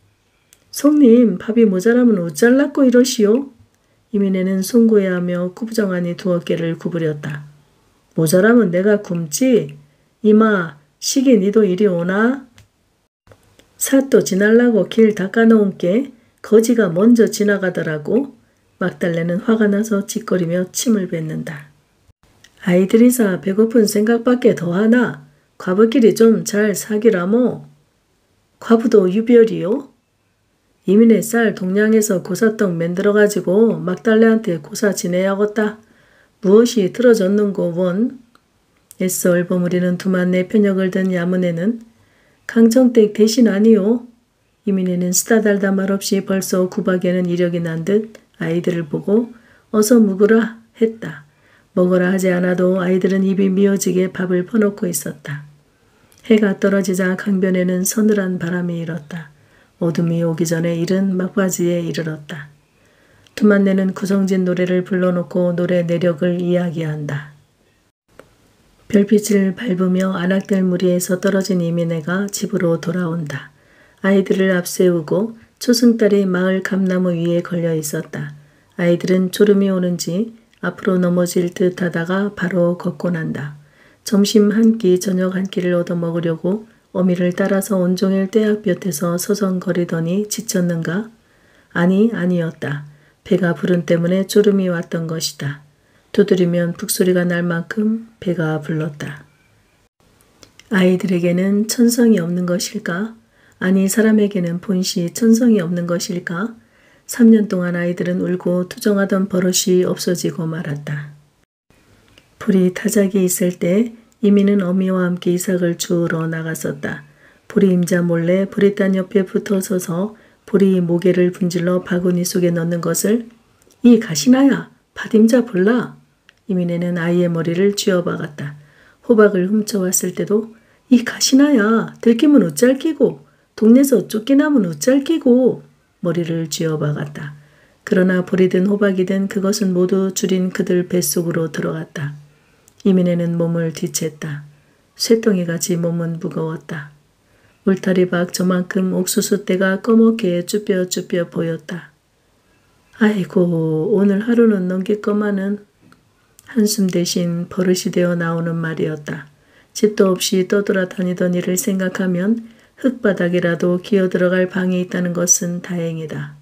손님 밥이 모자라면 어쩔라고 이러시오. 이민혜는 송구해하며 꾸부정하니 두어 개를 구부렸다. 모자라면 내가 굶지. 이마 시기 니도 이리 오나? 사또 지날라고 길 닦아놓은게 거지가 먼저 지나가더라고. 막달래는 화가 나서 찌꺼리며 침을 뱉는다. 아이들이사 배고픈 생각밖에 더하나? 과부끼리 좀 잘 사기라모. 과부도 유별이요? 이민의 쌀 동량에서 고사떡 만들어가지고 막달래한테 고사 지내야겠다. 무엇이 틀어졌는고 원? 애써 얼버무리는 두만내 편역을 든 야문에는 강정댁 대신 아니오. 이민혜는 쓰다달다 말없이 벌써 구박에는 이력이 난 듯 아이들을 보고 어서 묵으라 했다. 먹으라 하지 않아도 아이들은 입이 미어지게 밥을 퍼놓고 있었다. 해가 떨어지자 강변에는 서늘한 바람이 일었다. 어둠이 오기 전에 일은 막바지에 이르렀다. 두만내는 구성진 노래를 불러놓고 노래 내력을 이야기한다. 별빛을 밟으며 안악들 무리에서 떨어진 이민혜가 집으로 돌아온다. 아이들을 앞세우고 초승달이 마을 감나무 위에 걸려 있었다. 아이들은 졸음이 오는지 앞으로 넘어질 듯 하다가 바로 걷고 난다. 점심 한 끼, 저녁 한 끼를 얻어먹으려고 어미를 따라서 온종일 떼약볕에서 서성거리더니 지쳤는가? 아니었다. 배가 부른 때문에 졸음이 왔던 것이다. 두드리면 북소리가 날 만큼 배가 불렀다. 아이들에게는 천성이 없는 것일까? 아니 사람에게는 본시 천성이 없는 것일까? 3년 동안 아이들은 울고 투정하던 버릇이 없어지고 말았다. 불이 타작이 있을 때 이민은 어미와 함께 이삭을 주우러 나갔었다. 보리 임자 몰래 보리단 옆에 붙어서서 보리 모개를 분질러 바구니 속에 넣는 것을 이 가시나야 밭임자 볼라. 이민혜는 아이의 머리를 쥐어박았다. 호박을 훔쳐왔을 때도 이 가시나야 들키면 어쩔 끼고 동네에서 쫓기나면 어쩔 끼고 머리를 쥐어박았다. 그러나 보리든 호박이든 그것은 모두 줄인 그들 뱃속으로 들어갔다. 이민혜는 몸을 뒤챘다. 쇠덩이같이 몸은 무거웠다. 울타리 밖 저만큼 옥수수대가 꺼멓게 쭈뼛쭈뼛 보였다. 아이고 오늘 하루는 넘길거만은 한숨 대신 버릇이 되어 나오는 말이었다. 집도 없이 떠돌아다니던 일을 생각하면 흙바닥이라도 기어들어갈 방이 있다는 것은 다행이다.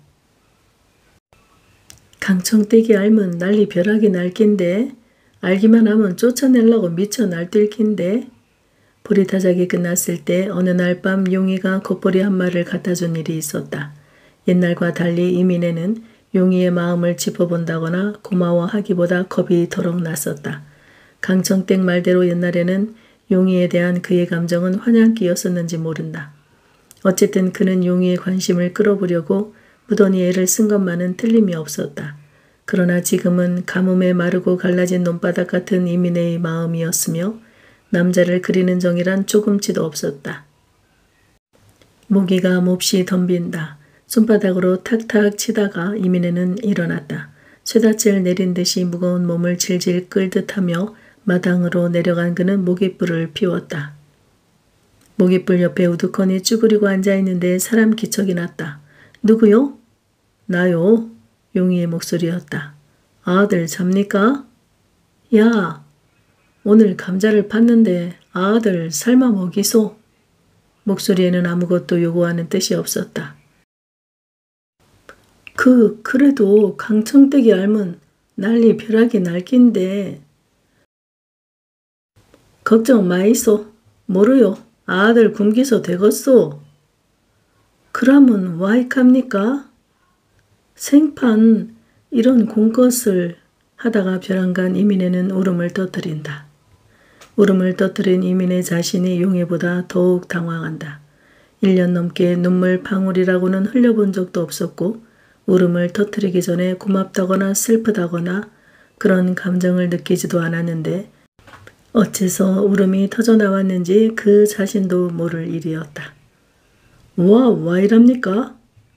강청떼기 알면 난리 벼락이 날 낀데 알기만 하면 쫓아내려고 미쳐 날뛸 낀데 보리타작이 끝났을 때 어느 날 밤 용이가 겉보리 한 마리를 갖다 준 일이 있었다. 옛날과 달리 이민혜는 용이의 마음을 짚어본다거나 고마워하기보다 겁이 더럭 났었다. 강청댁 말대로 옛날에는 용이에 대한 그의 감정은 환향기였었는지 모른다. 어쨌든 그는 용이의 관심을 끌어보려고 무던히 애를 쓴 것만은 틀림이 없었다. 그러나 지금은 가뭄에 마르고 갈라진 논바닥 같은 이민혜의 마음이었으며 남자를 그리는 정이란 조금치도 없었다. 모기가 몹시 덤빈다. 손바닥으로 탁탁 치다가 이민혜는 일어났다. 쇠닫을 내린 듯이 무거운 몸을 질질 끌듯하며 마당으로 내려간 그는 모깃불을 피웠다. 모깃불 옆에 우두커니 쭈그리고 앉아있는데 사람 기척이 났다. 누구요? 나요. 용이의 목소리였다. 아들 잡니까? 야, 오늘 감자를 팠는데 아들 삶아 먹이소. 목소리에는 아무것도 요구하는 뜻이 없었다. 그래도 강청댁이 알면 난리 벼락이 날긴데. 걱정 마이소. 모르요. 아들 굶기소 되겠소. 그러면 와이캅니까? 생판 이런 공것을 하다가 벼랑간 이민혜는 울음을 터뜨린다. 울음을 터뜨린 이민혜 자신이 용의보다 더욱 당황한다. 1년 넘게 눈물 방울이라고는 흘려본 적도 없었고 울음을 터뜨리기 전에 고맙다거나 슬프다거나 그런 감정을 느끼지도 않았는데 어째서 울음이 터져나왔는지 그 자신도 모를 일이었다. 와 이랍니까?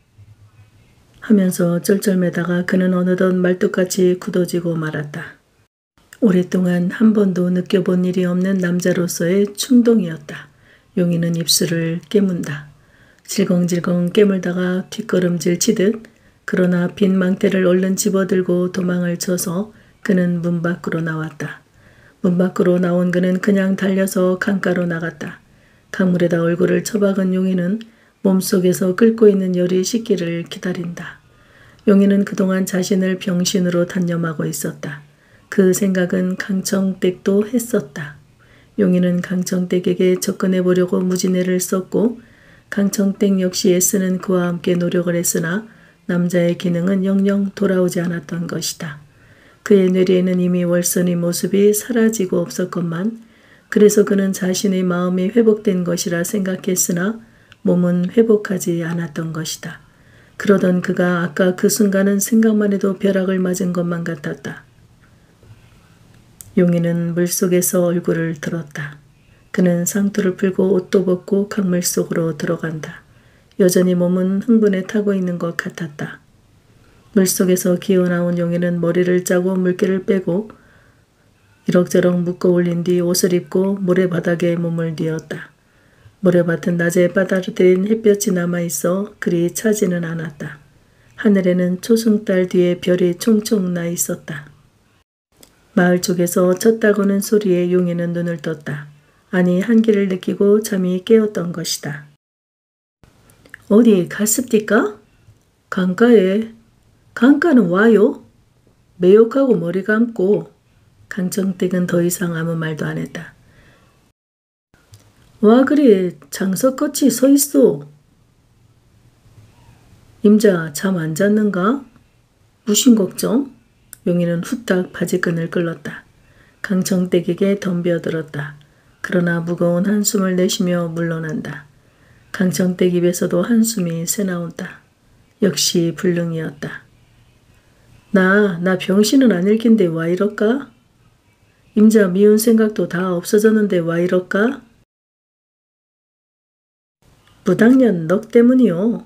하면서 쩔쩔매다가 그는 어느덧 말뚝같이 굳어지고 말았다. 오랫동안 한 번도 느껴본 일이 없는 남자로서의 충동이었다. 용이는 입술을 깨문다. 질겅질겅 깨물다가 뒷걸음질 치듯 그러나 빈 망태를 얼른 집어들고 도망을 쳐서 그는 문 밖으로 나왔다. 문 밖으로 나온 그는 그냥 달려서 강가로 나갔다. 강물에다 얼굴을 처박은 용이는 몸속에서 끓고 있는 열이 식기를 기다린다. 용이는 그동안 자신을 병신으로 단념하고 있었다. 그 생각은 강청댁도 했었다. 용이는 강청댁에게 접근해 보려고 무진애를 썼고 강청댁 역시 애쓰는 그와 함께 노력을 했으나 남자의 기능은 영영 돌아오지 않았던 것이다. 그의 뇌리에는 이미 월선의 모습이 사라지고 없었건만 그래서 그는 자신의 마음이 회복된 것이라 생각했으나 몸은 회복하지 않았던 것이다. 그러던 그가 아까 그 순간은 생각만 해도 벼락을 맞은 것만 같았다. 용이는 물속에서 얼굴을 들었다. 그는 상투를 풀고 옷도 벗고 강물 속으로 들어간다. 여전히 몸은 흥분에 타고 있는 것 같았다. 물속에서 기어나온 용이는 머리를 짜고 물기를 빼고 이럭저럭 묶어 올린 뒤 옷을 입고 모래바닥에 몸을 뉘었다. 모래밭은 낮에 빠다르들인 햇볕이 남아있어 그리 차지는 않았다. 하늘에는 초승달 뒤에 별이 총총 나 있었다. 마을 쪽에서 쳤다고는 소리에 용이는 눈을 떴다. 아니 한기를 느끼고 잠이 깨었던 것이다. 어디 갔습니까? 강가에. 강가는 와요? 매욕하고 머리 감고. 강청댁은 더 이상 아무 말도 안 했다. 와 그리 장석같이 서 있어. 임자 잠 안 잤는가? 무슨 걱정? 용이는 후딱 바지끈을 끌었다. 강청댁에게 덤벼들었다. 그러나 무거운 한숨을 내쉬며 물러난다. 강청댁 입에서도 한숨이 새나온다. 역시 불능이었다. 나 병신은 아닐 낀데 와 이럴까? 임자 미운 생각도 다 없어졌는데 와 이럴까? 무당년 넋 때문이요.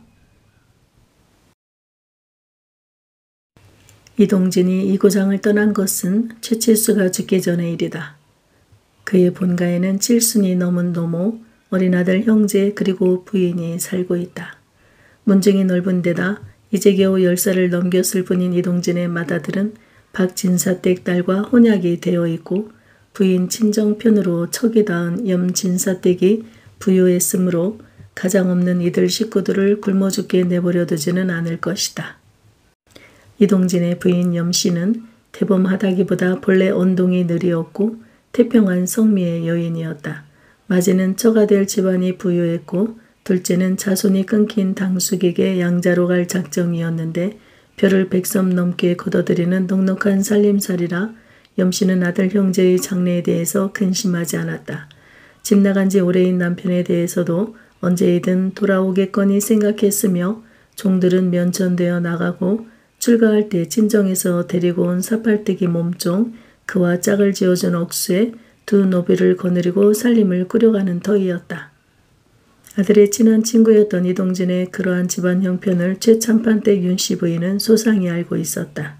이동진이 이 고장을 떠난 것은 최칠수가 죽기 전의 일이다. 그의 본가에는 7순이 넘은 노모, 어린 아들 형제 그리고 부인이 살고 있다. 문중이 넓은 데다 이제 겨우 10살을 넘겼을 뿐인 이동진의 맏아들은 박진사댁 딸과 혼약이 되어 있고 부인 친정편으로 척이 닿은 염진사댁이 부유했으므로 가장 없는 이들 식구들을 굶어 죽게 내버려 두지는 않을 것이다. 이동진의 부인 염씨는 대범하다기보다 본래 언동이 느리었고 태평한 성미의 여인이었다. 마지는 처가 될 집안이 부유했고 둘째는 자손이 끊긴 당숙에게 양자로 갈 작정이었는데 별을 100섬 넘게 걷어들이는 넉넉한 살림살이라 염씨는 아들 형제의 장래에 대해서 근심하지 않았다. 집 나간 지 오래인 남편에 대해서도 언제이든 돌아오겠거니 생각했으며 종들은 면천되어 나가고 출가할 때 친정에서 데리고 온 사팔뜨기 몸종 그와 짝을 지어준 억수에 두 노비를 거느리고 살림을 꾸려가는 터이었다. 아들의 친한 친구였던 이동진의 그러한 집안 형편을 최참판댁 윤씨 부인은 소상히 알고 있었다.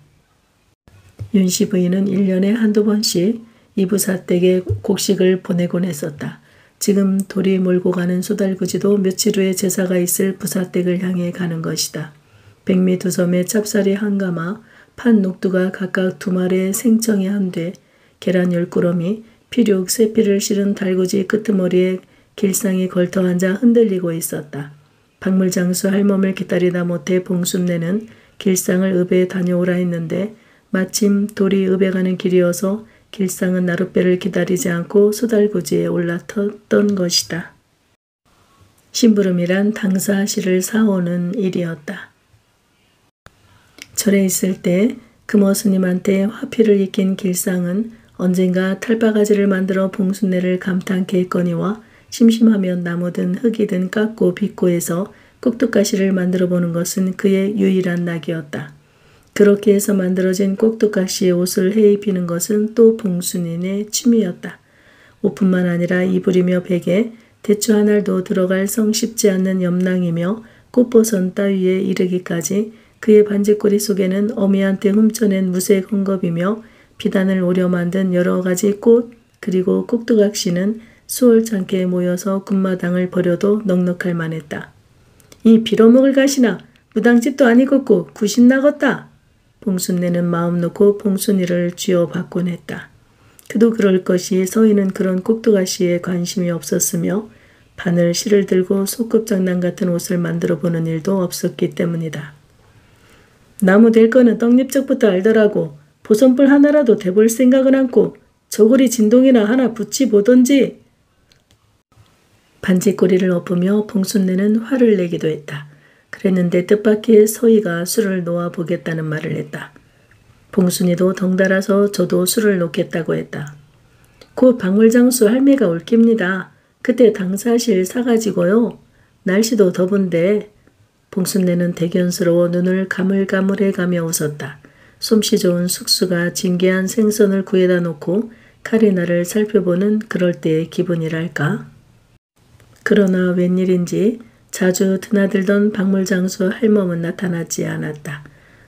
윤씨 부인은 1년에 한두 번씩 이부사댁에 곡식을 보내곤 했었다. 지금 돌이 몰고 가는 소달구지도 며칠 후에 제사가 있을 부사댁을 향해 가는 것이다. 백미 2섬에 찹쌀이 1가마, 판 녹두가 각각 2마리에 생청이 1대, 계란 10꾸러미, 피륙 3피를 실은 달구지 끄트머리에 길상이 걸터 앉아 흔들리고 있었다. 박물장수 할멈을 기다리다 못해 봉순내는 길상을 읍에 다녀오라 했는데 마침 돌이 읍에 가는 길이어서 길상은 나룻배를 기다리지 않고 소달구지에 올라탔던 것이다. 심부름이란 당사실을 사오는 일이었다. 절에 있을 때 금어 스님한테 화피를 익힌 길상은 언젠가 탈바가지를 만들어 봉순내를 감탄케 했거니와 심심하면 나무든 흙이든 깎고 빚고 해서 꼭두가시를 만들어 보는 것은 그의 유일한 낙이었다. 그렇게 해서 만들어진 꼭두가시의 옷을 해입히는 것은 또 봉순인의 취미였다. 옷뿐만 아니라 이불이며 베개, 대추 한 알도 들어갈 성쉽지 않는 염낭이며 꽃보선 따위에 이르기까지 그의 반지꼬리 속에는 어미한테 훔쳐낸 무색 헝겊이며 비단을 오려 만든 여러 가지 꽃 그리고 꼭두각시는 수월찮게 모여서 군마당을 버려도 넉넉할 만했다. 이 빌어먹을 가시나 무당집도 아니겠고 구신 나겄다. 봉순내는 마음 놓고 봉순이를 쥐어받곤 했다. 그도 그럴 것이 서희는 그런 꼭두가시에 관심이 없었으며 바늘 실을 들고 소꿉장난 같은 옷을 만들어 보는 일도 없었기 때문이다. 나무 될 거는 떡잎적부터 알더라고. 보선불 하나라도 대볼 생각은 않고 저고리 진동이나 하나 붙이보던지. 반지꼬리를 엎으며 봉순내는 화를 내기도 했다. 그랬는데 뜻밖의 서희가 술을 놓아보겠다는 말을 했다. 봉순이도 덩달아서 저도 술을 놓겠다고 했다. 곧 박물장수 할매가 올 깁니다. 그때 당사실 사가지고요. 날씨도 더운데. 봉순내는 대견스러워 눈을 가물가물해가며 웃었다. 솜씨 좋은 숙수가 진귀한 생선을 구해다 놓고 카리나를 살펴보는 그럴 때의 기분이랄까. 그러나 웬일인지 자주 드나들던 박물장수 할멈은 나타나지 않았다.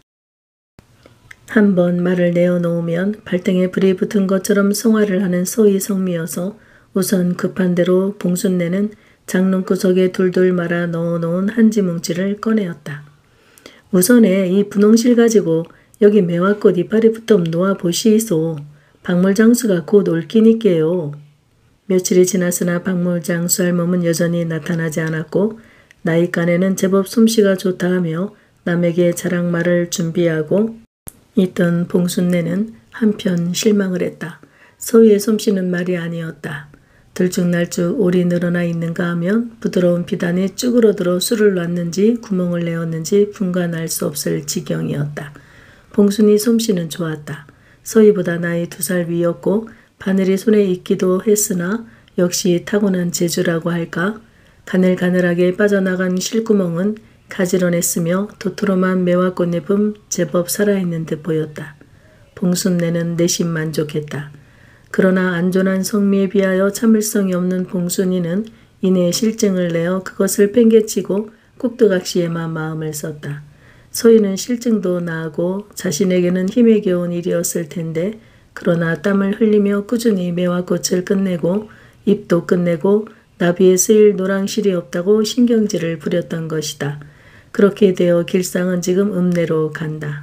한번 말을 내어놓으면 발등에 불이 붙은 것처럼 성화를 하는 서희 성미여서 우선 급한 대로 봉순내는 장롱구석에 둘둘 말아 넣어놓은 한지뭉치를 꺼내었다. 우선에 이 분홍실 가지고 여기 매화꽃 이파리부터 놓아보시이소. 박물장수가 곧 올 끼니께요. 며칠이 지났으나 박물장수 할멈은 여전히 나타나지 않았고 나이간에는 제법 솜씨가 좋다 하며 남에게 자랑말을 준비하고 있던 봉순내는 한편 실망을 했다. 서희의 솜씨는 말이 아니었다. 들쭉날쭉 올이 늘어나 있는가 하면 부드러운 비단이 쭈그러들어 술을 놨는지 구멍을 내었는지 분간할 수 없을 지경이었다. 봉순이 솜씨는 좋았다. 서희보다 나이 2살 위였고 바늘이 손에 있기도 했으나 역시 타고난 재주라고 할까? 가늘가늘하게 빠져나간 실구멍은 가지런했으며 도트로만 매화꽃잎은 제법 살아있는 듯 보였다. 봉순내는 내심 만족했다. 그러나 안존한 성미에 비하여 참을성이 없는 봉순이는 이내 실증을 내어 그것을 팽개치고 꼭두각시에만 마음을 썼다. 서희는 실증도 나고 자신에게는 힘에 겨운 일이었을 텐데 그러나 땀을 흘리며 꾸준히 매화꽃을 끝내고 잎도 끝내고 나비에 쓰일 노랑실이 없다고 신경질을 부렸던 것이다. 그렇게 되어 길상은 지금 읍내로 간다.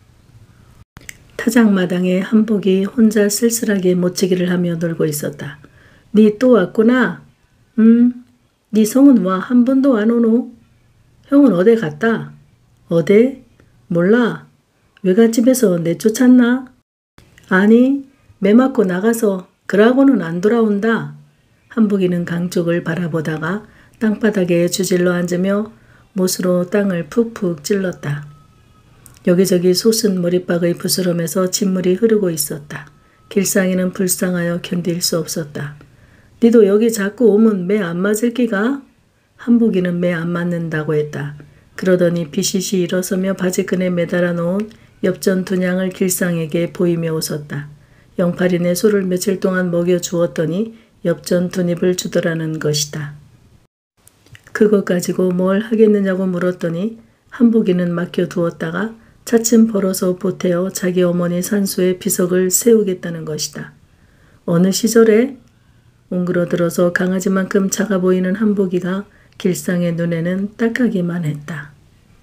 타작마당에 한복이 혼자 쓸쓸하게 모치기를 하며 놀고 있었다. 니 또 왔구나. 니 성은 와 한 번도 안 오노? 형은 어디 갔다? 어데? 몰라. 외갓집에서 내쫓았나? 아니, 매 맞고 나가서 그러고는 안 돌아온다. 한복이는 강 쪽을 바라보다가 땅바닥에 주질러 앉으며 못으로 땅을 푹푹 찔렀다. 여기저기 솟은 머리박의 부스럼에서 진물이 흐르고 있었다. 길상이는 불쌍하여 견딜 수 없었다. 니도 여기 자꾸 오면 매 안 맞을 기가? 한복이는 매 안 맞는다고 했다. 그러더니 비시시 일어서며 바지끈에 매달아 놓은 엽전 2냥을 길상에게 보이며 웃었다. 영팔이네 소를 며칠 동안 먹여주었더니 엽전 2닙을 주더라는 것이다. 그것 가지고 뭘 하겠느냐고 물었더니 한복이는 맡겨두었다가 차츰 벌어서 보태어 자기 어머니 산소에 비석을 세우겠다는 것이다. 어느 시절에? 옹그러들어서 강아지만큼 작아 보이는 한복이가 길상의 눈에는 딱하기만 했다.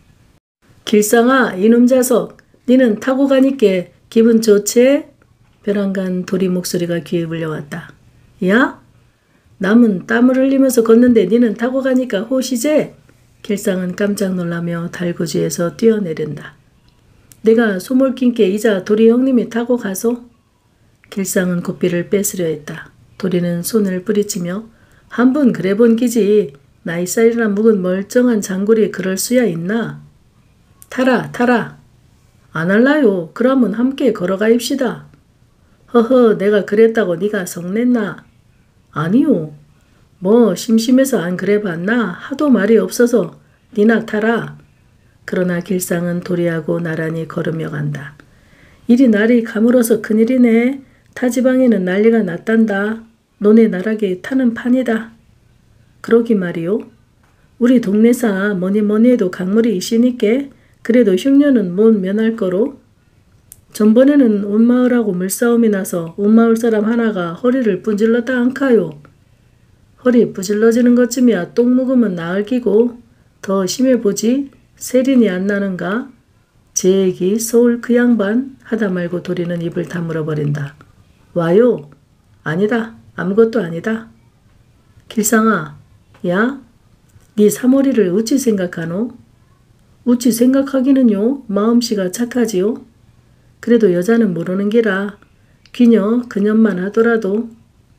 길상아, 이놈 자석, 니는 타고 가니께 기분 좋지? 벼랑간 도리 목소리가 귀에 물려왔다. 야? 남은 땀을 흘리면서 걷는데 니는 타고 가니까 호시제? 길상은 깜짝 놀라며 달구지에서 뛰어내린다. 내가 소몰킨께 이자 도리 형님이 타고 가소? 길상은 고삐를 뺏으려 했다. 도리는 손을 뿌리치며 한번 그래 본 기지. 나이살이나 묵은 멀쩡한 장골이 그럴 수야 있나? 타라 타라. 안 할라요. 그러면 함께 걸어가입시다. 허허, 내가 그랬다고 네가 성냈나? 아니요. 뭐 심심해서 안 그래 봤나? 하도 말이 없어서 니나 타라. 그러나 길상은 도리하고 나란히 걸으며 간다. 이리 날이 가물어서 큰일이네. 타지방에는 난리가 났단다. 너네 나락에 타는 판이다. 그러기 말이요. 우리 동네사 뭐니 해도 강물이 있으니께 그래도 흉년은 못 면할 거로. 전번에는 온 마을하고 물싸움이 나서 온 마을 사람 하나가 허리를 분질렀다 안카요. 허리 부질러지는 것쯤이야 똥 묵으면 나을 끼고 더 심해보지. 세린이 안 나는가? 제 얘기 서울 그 양반 하다 말고 도리는 입을 다물어 버린다. 와요? 아니다. 아무것도 아니다. 길상아, 야? 네 사머리를 어찌 생각하노? 어찌 생각하기는요. 마음씨가 착하지요. 그래도 여자는 모르는 게라 귀녀 그년만 하더라도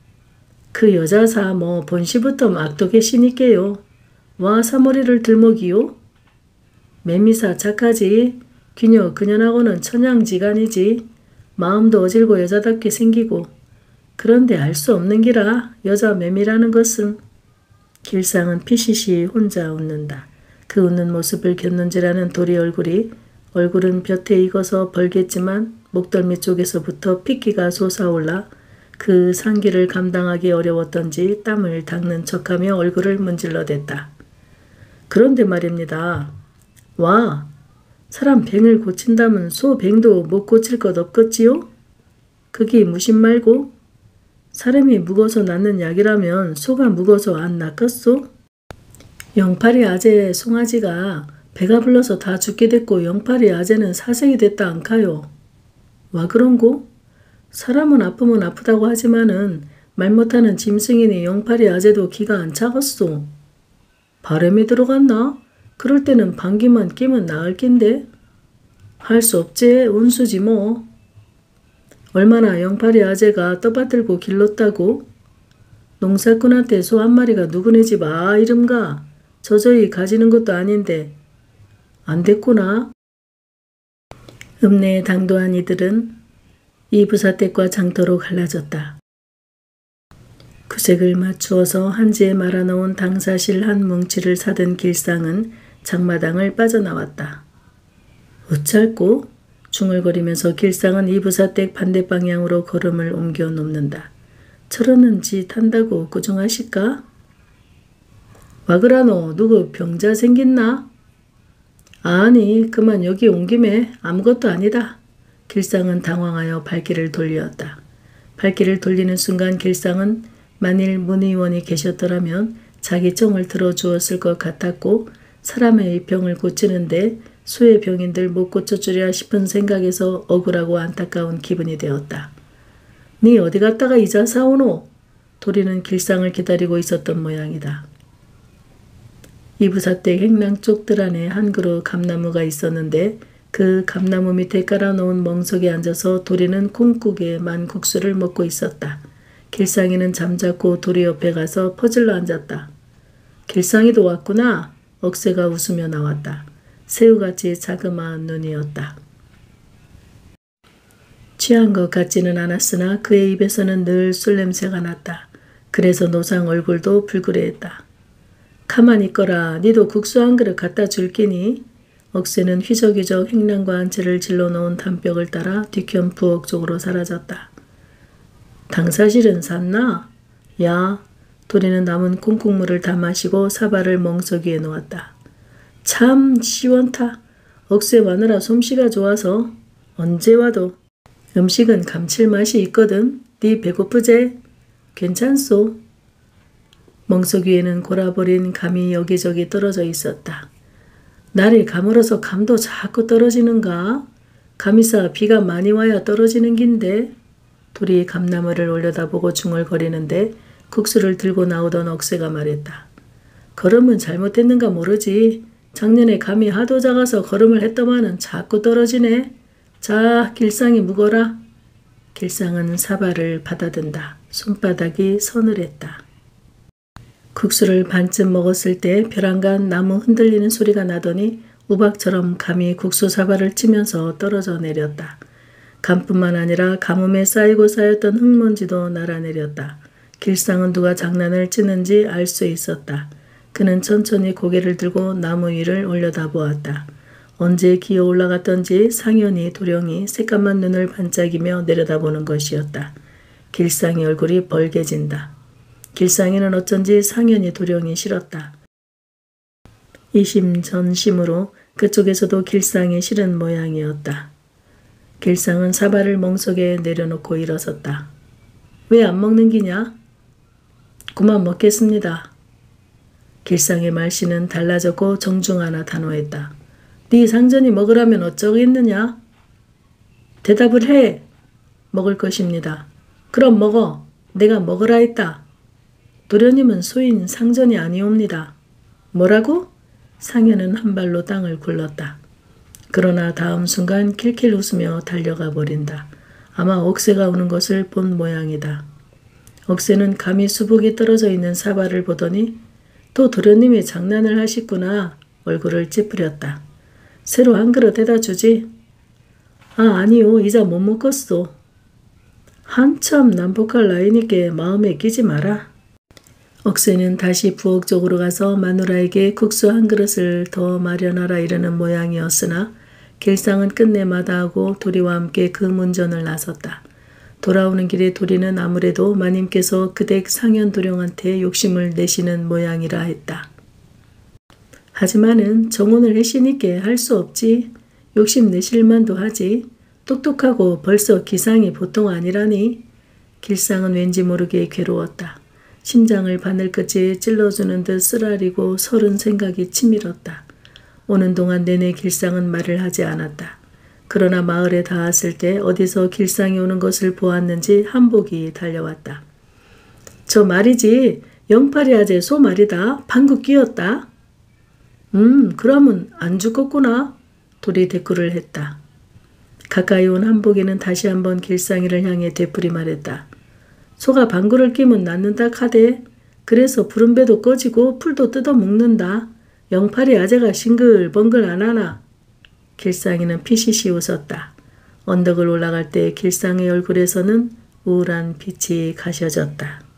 그 여자사 뭐 본시부터 악독해시니께요. 와 사머리를 들먹이요? 매미사 착하지. 귀녀 그년하고는 천양지간이지. 마음도 어질고 여자답게 생기고. 그런데 알 수 없는 기라 여자 매미라는 것은. 길상은 피시시 혼자 웃는다. 그 웃는 모습을 곁눈질하는 도리 얼굴은 볕에 익어서 벌겠지만 목덜미 쪽에서부터 핏기가 솟아올라 그 상기를 감당하기 어려웠던지 땀을 닦는 척하며 얼굴을 문질러댔다. 그런데 말입니다. 와, 사람 병을 고친다면 소 병도 못 고칠 것 없겠지요? 그게 무심 말고 사람이 묵어서 낫는 약이라면 소가 묵어서 안 낫겠소? 영팔이 아재 송아지가 배가 불러서 다 죽게 됐고 영팔이 아재는 사색이 됐다 안카요. 와 그런고? 사람은 아프면 아프다고 하지만은 말 못하는 짐승이니 영팔이 아재도 기가 안 차겠소. 바람이 들어갔나? 그럴 때는 방귀만 끼면 나을 낀데. 할 수 없지. 운수지 뭐. 얼마나 영팔이 아재가 떠받들고 길렀다고? 농사꾼한테 소 한 마리가 누구네 집 이름가? 저저히 가지는 것도 아닌데. 안 됐구나. 읍내에 당도한 이들은 이 부사댁과 장터로 갈라졌다. 구색을 맞추어서 한지에 말아놓은 당사실 한 뭉치를 사든 길상은 장마당을 빠져나왔다. 어쩔꼬? 중얼거리면서 길상은 이 부사댁 반대방향으로 걸음을 옮겨 놓는다. 저러는 짓 한다고 꾸중하실까? 와그라노 누구 병자 생겼나? 아니 그만 여기 온 김에 아무것도 아니다. 길상은 당황하여 발길을 돌렸다. 발길을 돌리는 순간 길상은 만일 문의원이 계셨더라면 자기 정을 들어주었을 것 같았고 사람의 병을 고치는데 수의 병인들 못 고쳐주랴 싶은 생각에서 억울하고 안타까운 기분이 되었다. 니 어디 갔다가 이자 사오노? 도리는 길상을 기다리고 있었던 모양이다. 이부사댁 행랑 쪽들 안에 한 그루 감나무가 있었는데 그 감나무 밑에 깔아놓은 멍석에 앉아서 도리는 콩국에 만 국수를 먹고 있었다. 길상이는 잠자코 도리 옆에 가서 퍼질러 앉았다. 길상이도 왔구나. 억새가 웃으며 나왔다. 새우같이 자그마한 눈이었다. 취한 것 같지는 않았으나 그의 입에서는 늘 술 냄새가 났다. 그래서 노상 얼굴도 불그레했다. 가만히 있거라. 니도 국수 한 그릇 갖다 줄기니. 억새는 휘적휘적 행랑과 한채를 질러놓은 담벽을 따라 뒤편 부엌 쪽으로 사라졌다. 당사실은 샀나? 야. 도리는 남은 콩국물을 다 마시고 사발을 멍석 위에 놓았다. 참 시원타. 억새 마누라 솜씨가 좋아서 언제 와도 음식은 감칠맛이 있거든. 네 배고프제? 괜찮소? 멍석 위에는 골아버린 감이 여기저기 떨어져 있었다. 날이 가물어서 감도 자꾸 떨어지는가? 감이사 비가 많이 와야 떨어지는 긴데. 둘이 감나무를 올려다보고 중얼거리는데 국수를 들고 나오던 억새가 말했다. 걸음은 잘못했는가 모르지. 작년에 감이 하도 작아서 걸음을 했더만은 자꾸 떨어지네. 자, 길상이 묵어라. 길상은 사발을 받아든다. 손바닥이 서늘했다. 국수를 반쯤 먹었을 때 벼랑간 나무 흔들리는 소리가 나더니 우박처럼 감이 국수 사발을 치면서 떨어져 내렸다. 감뿐만 아니라 가뭄에 쌓이고 쌓였던 흙먼지도 날아내렸다. 길상은 누가 장난을 치는지 알 수 있었다. 그는 천천히 고개를 들고 나무 위를 올려다보았다. 언제 기어 올라갔던지 상현이 도령이 새까만 눈을 반짝이며 내려다보는 것이었다. 길상의 얼굴이 벌개진다. 길상이는 어쩐지 상현이 도령이 싫었다. 이심전심으로 그쪽에서도 길상이 싫은 모양이었다. 길상은 사발을 멍석에 내려놓고 일어섰다. 왜 안 먹는 기냐? 그만 먹겠습니다. 길상의 말씨는 달라졌고 정중하나 단호했다. 네 상전이 먹으라면 어쩌겠느냐? 대답을 해. 먹을 것입니다. 그럼 먹어. 내가 먹으라 했다. 도련님은 소인 상전이 아니옵니다. 뭐라고? 상현은 한 발로 땅을 굴렀다. 그러나 다음 순간 킬킬 웃으며 달려가 버린다. 아마 억새가 오는 것을 본 모양이다. 억새는 감히 수북이 떨어져 있는 사발을 보더니 또 도련님이 장난을 하시구나. 얼굴을 찌푸렸다. 새로 한 그릇 해다 주지. 아니요. 이자 못 먹겠소. 한참 난폭할 나이니께 마음에 끼지 마라. 억새는 다시 부엌 쪽으로 가서 마누라에게 국수 한 그릇을 더 마련하라 이러는 모양이었으나 길상은 끝내 마다하고 도리와 함께 그 문전을 나섰다. 돌아오는 길에 도리는 아무래도 마님께서 그댁 상현 도령한테 욕심을 내시는 모양이라 했다. 하지만은 정혼을 해시니께 할 수 없지. 욕심 내실 만도 하지. 똑똑하고 벌써 기상이 보통 아니라니. 길상은 왠지 모르게 괴로웠다. 심장을 바늘끝이 찔러주는 듯 쓰라리고 서른 생각이 치밀었다. 오는 동안 내내 길상은 말을 하지 않았다. 그러나 마을에 닿았을 때 어디서 길상이 오는 것을 보았는지 한복이 달려왔다. 저 말이지. 영팔이 아재 소 말이다. 방구 끼었다. 그러면 안 죽었구나. 돌이 대꾸를 했다. 가까이 온 한복이는 다시 한번 길상이를 향해 되풀이 말했다. 소가 방구를 끼면 낫는다 카대. 그래서 부른 배도 꺼지고 풀도 뜯어 먹는다. 영팔이 아재가 싱글벙글 안 하나. 길상이는 피시시 웃었다. 언덕을 올라갈 때 길상의 얼굴에서는 우울한 빛이 가셔졌다.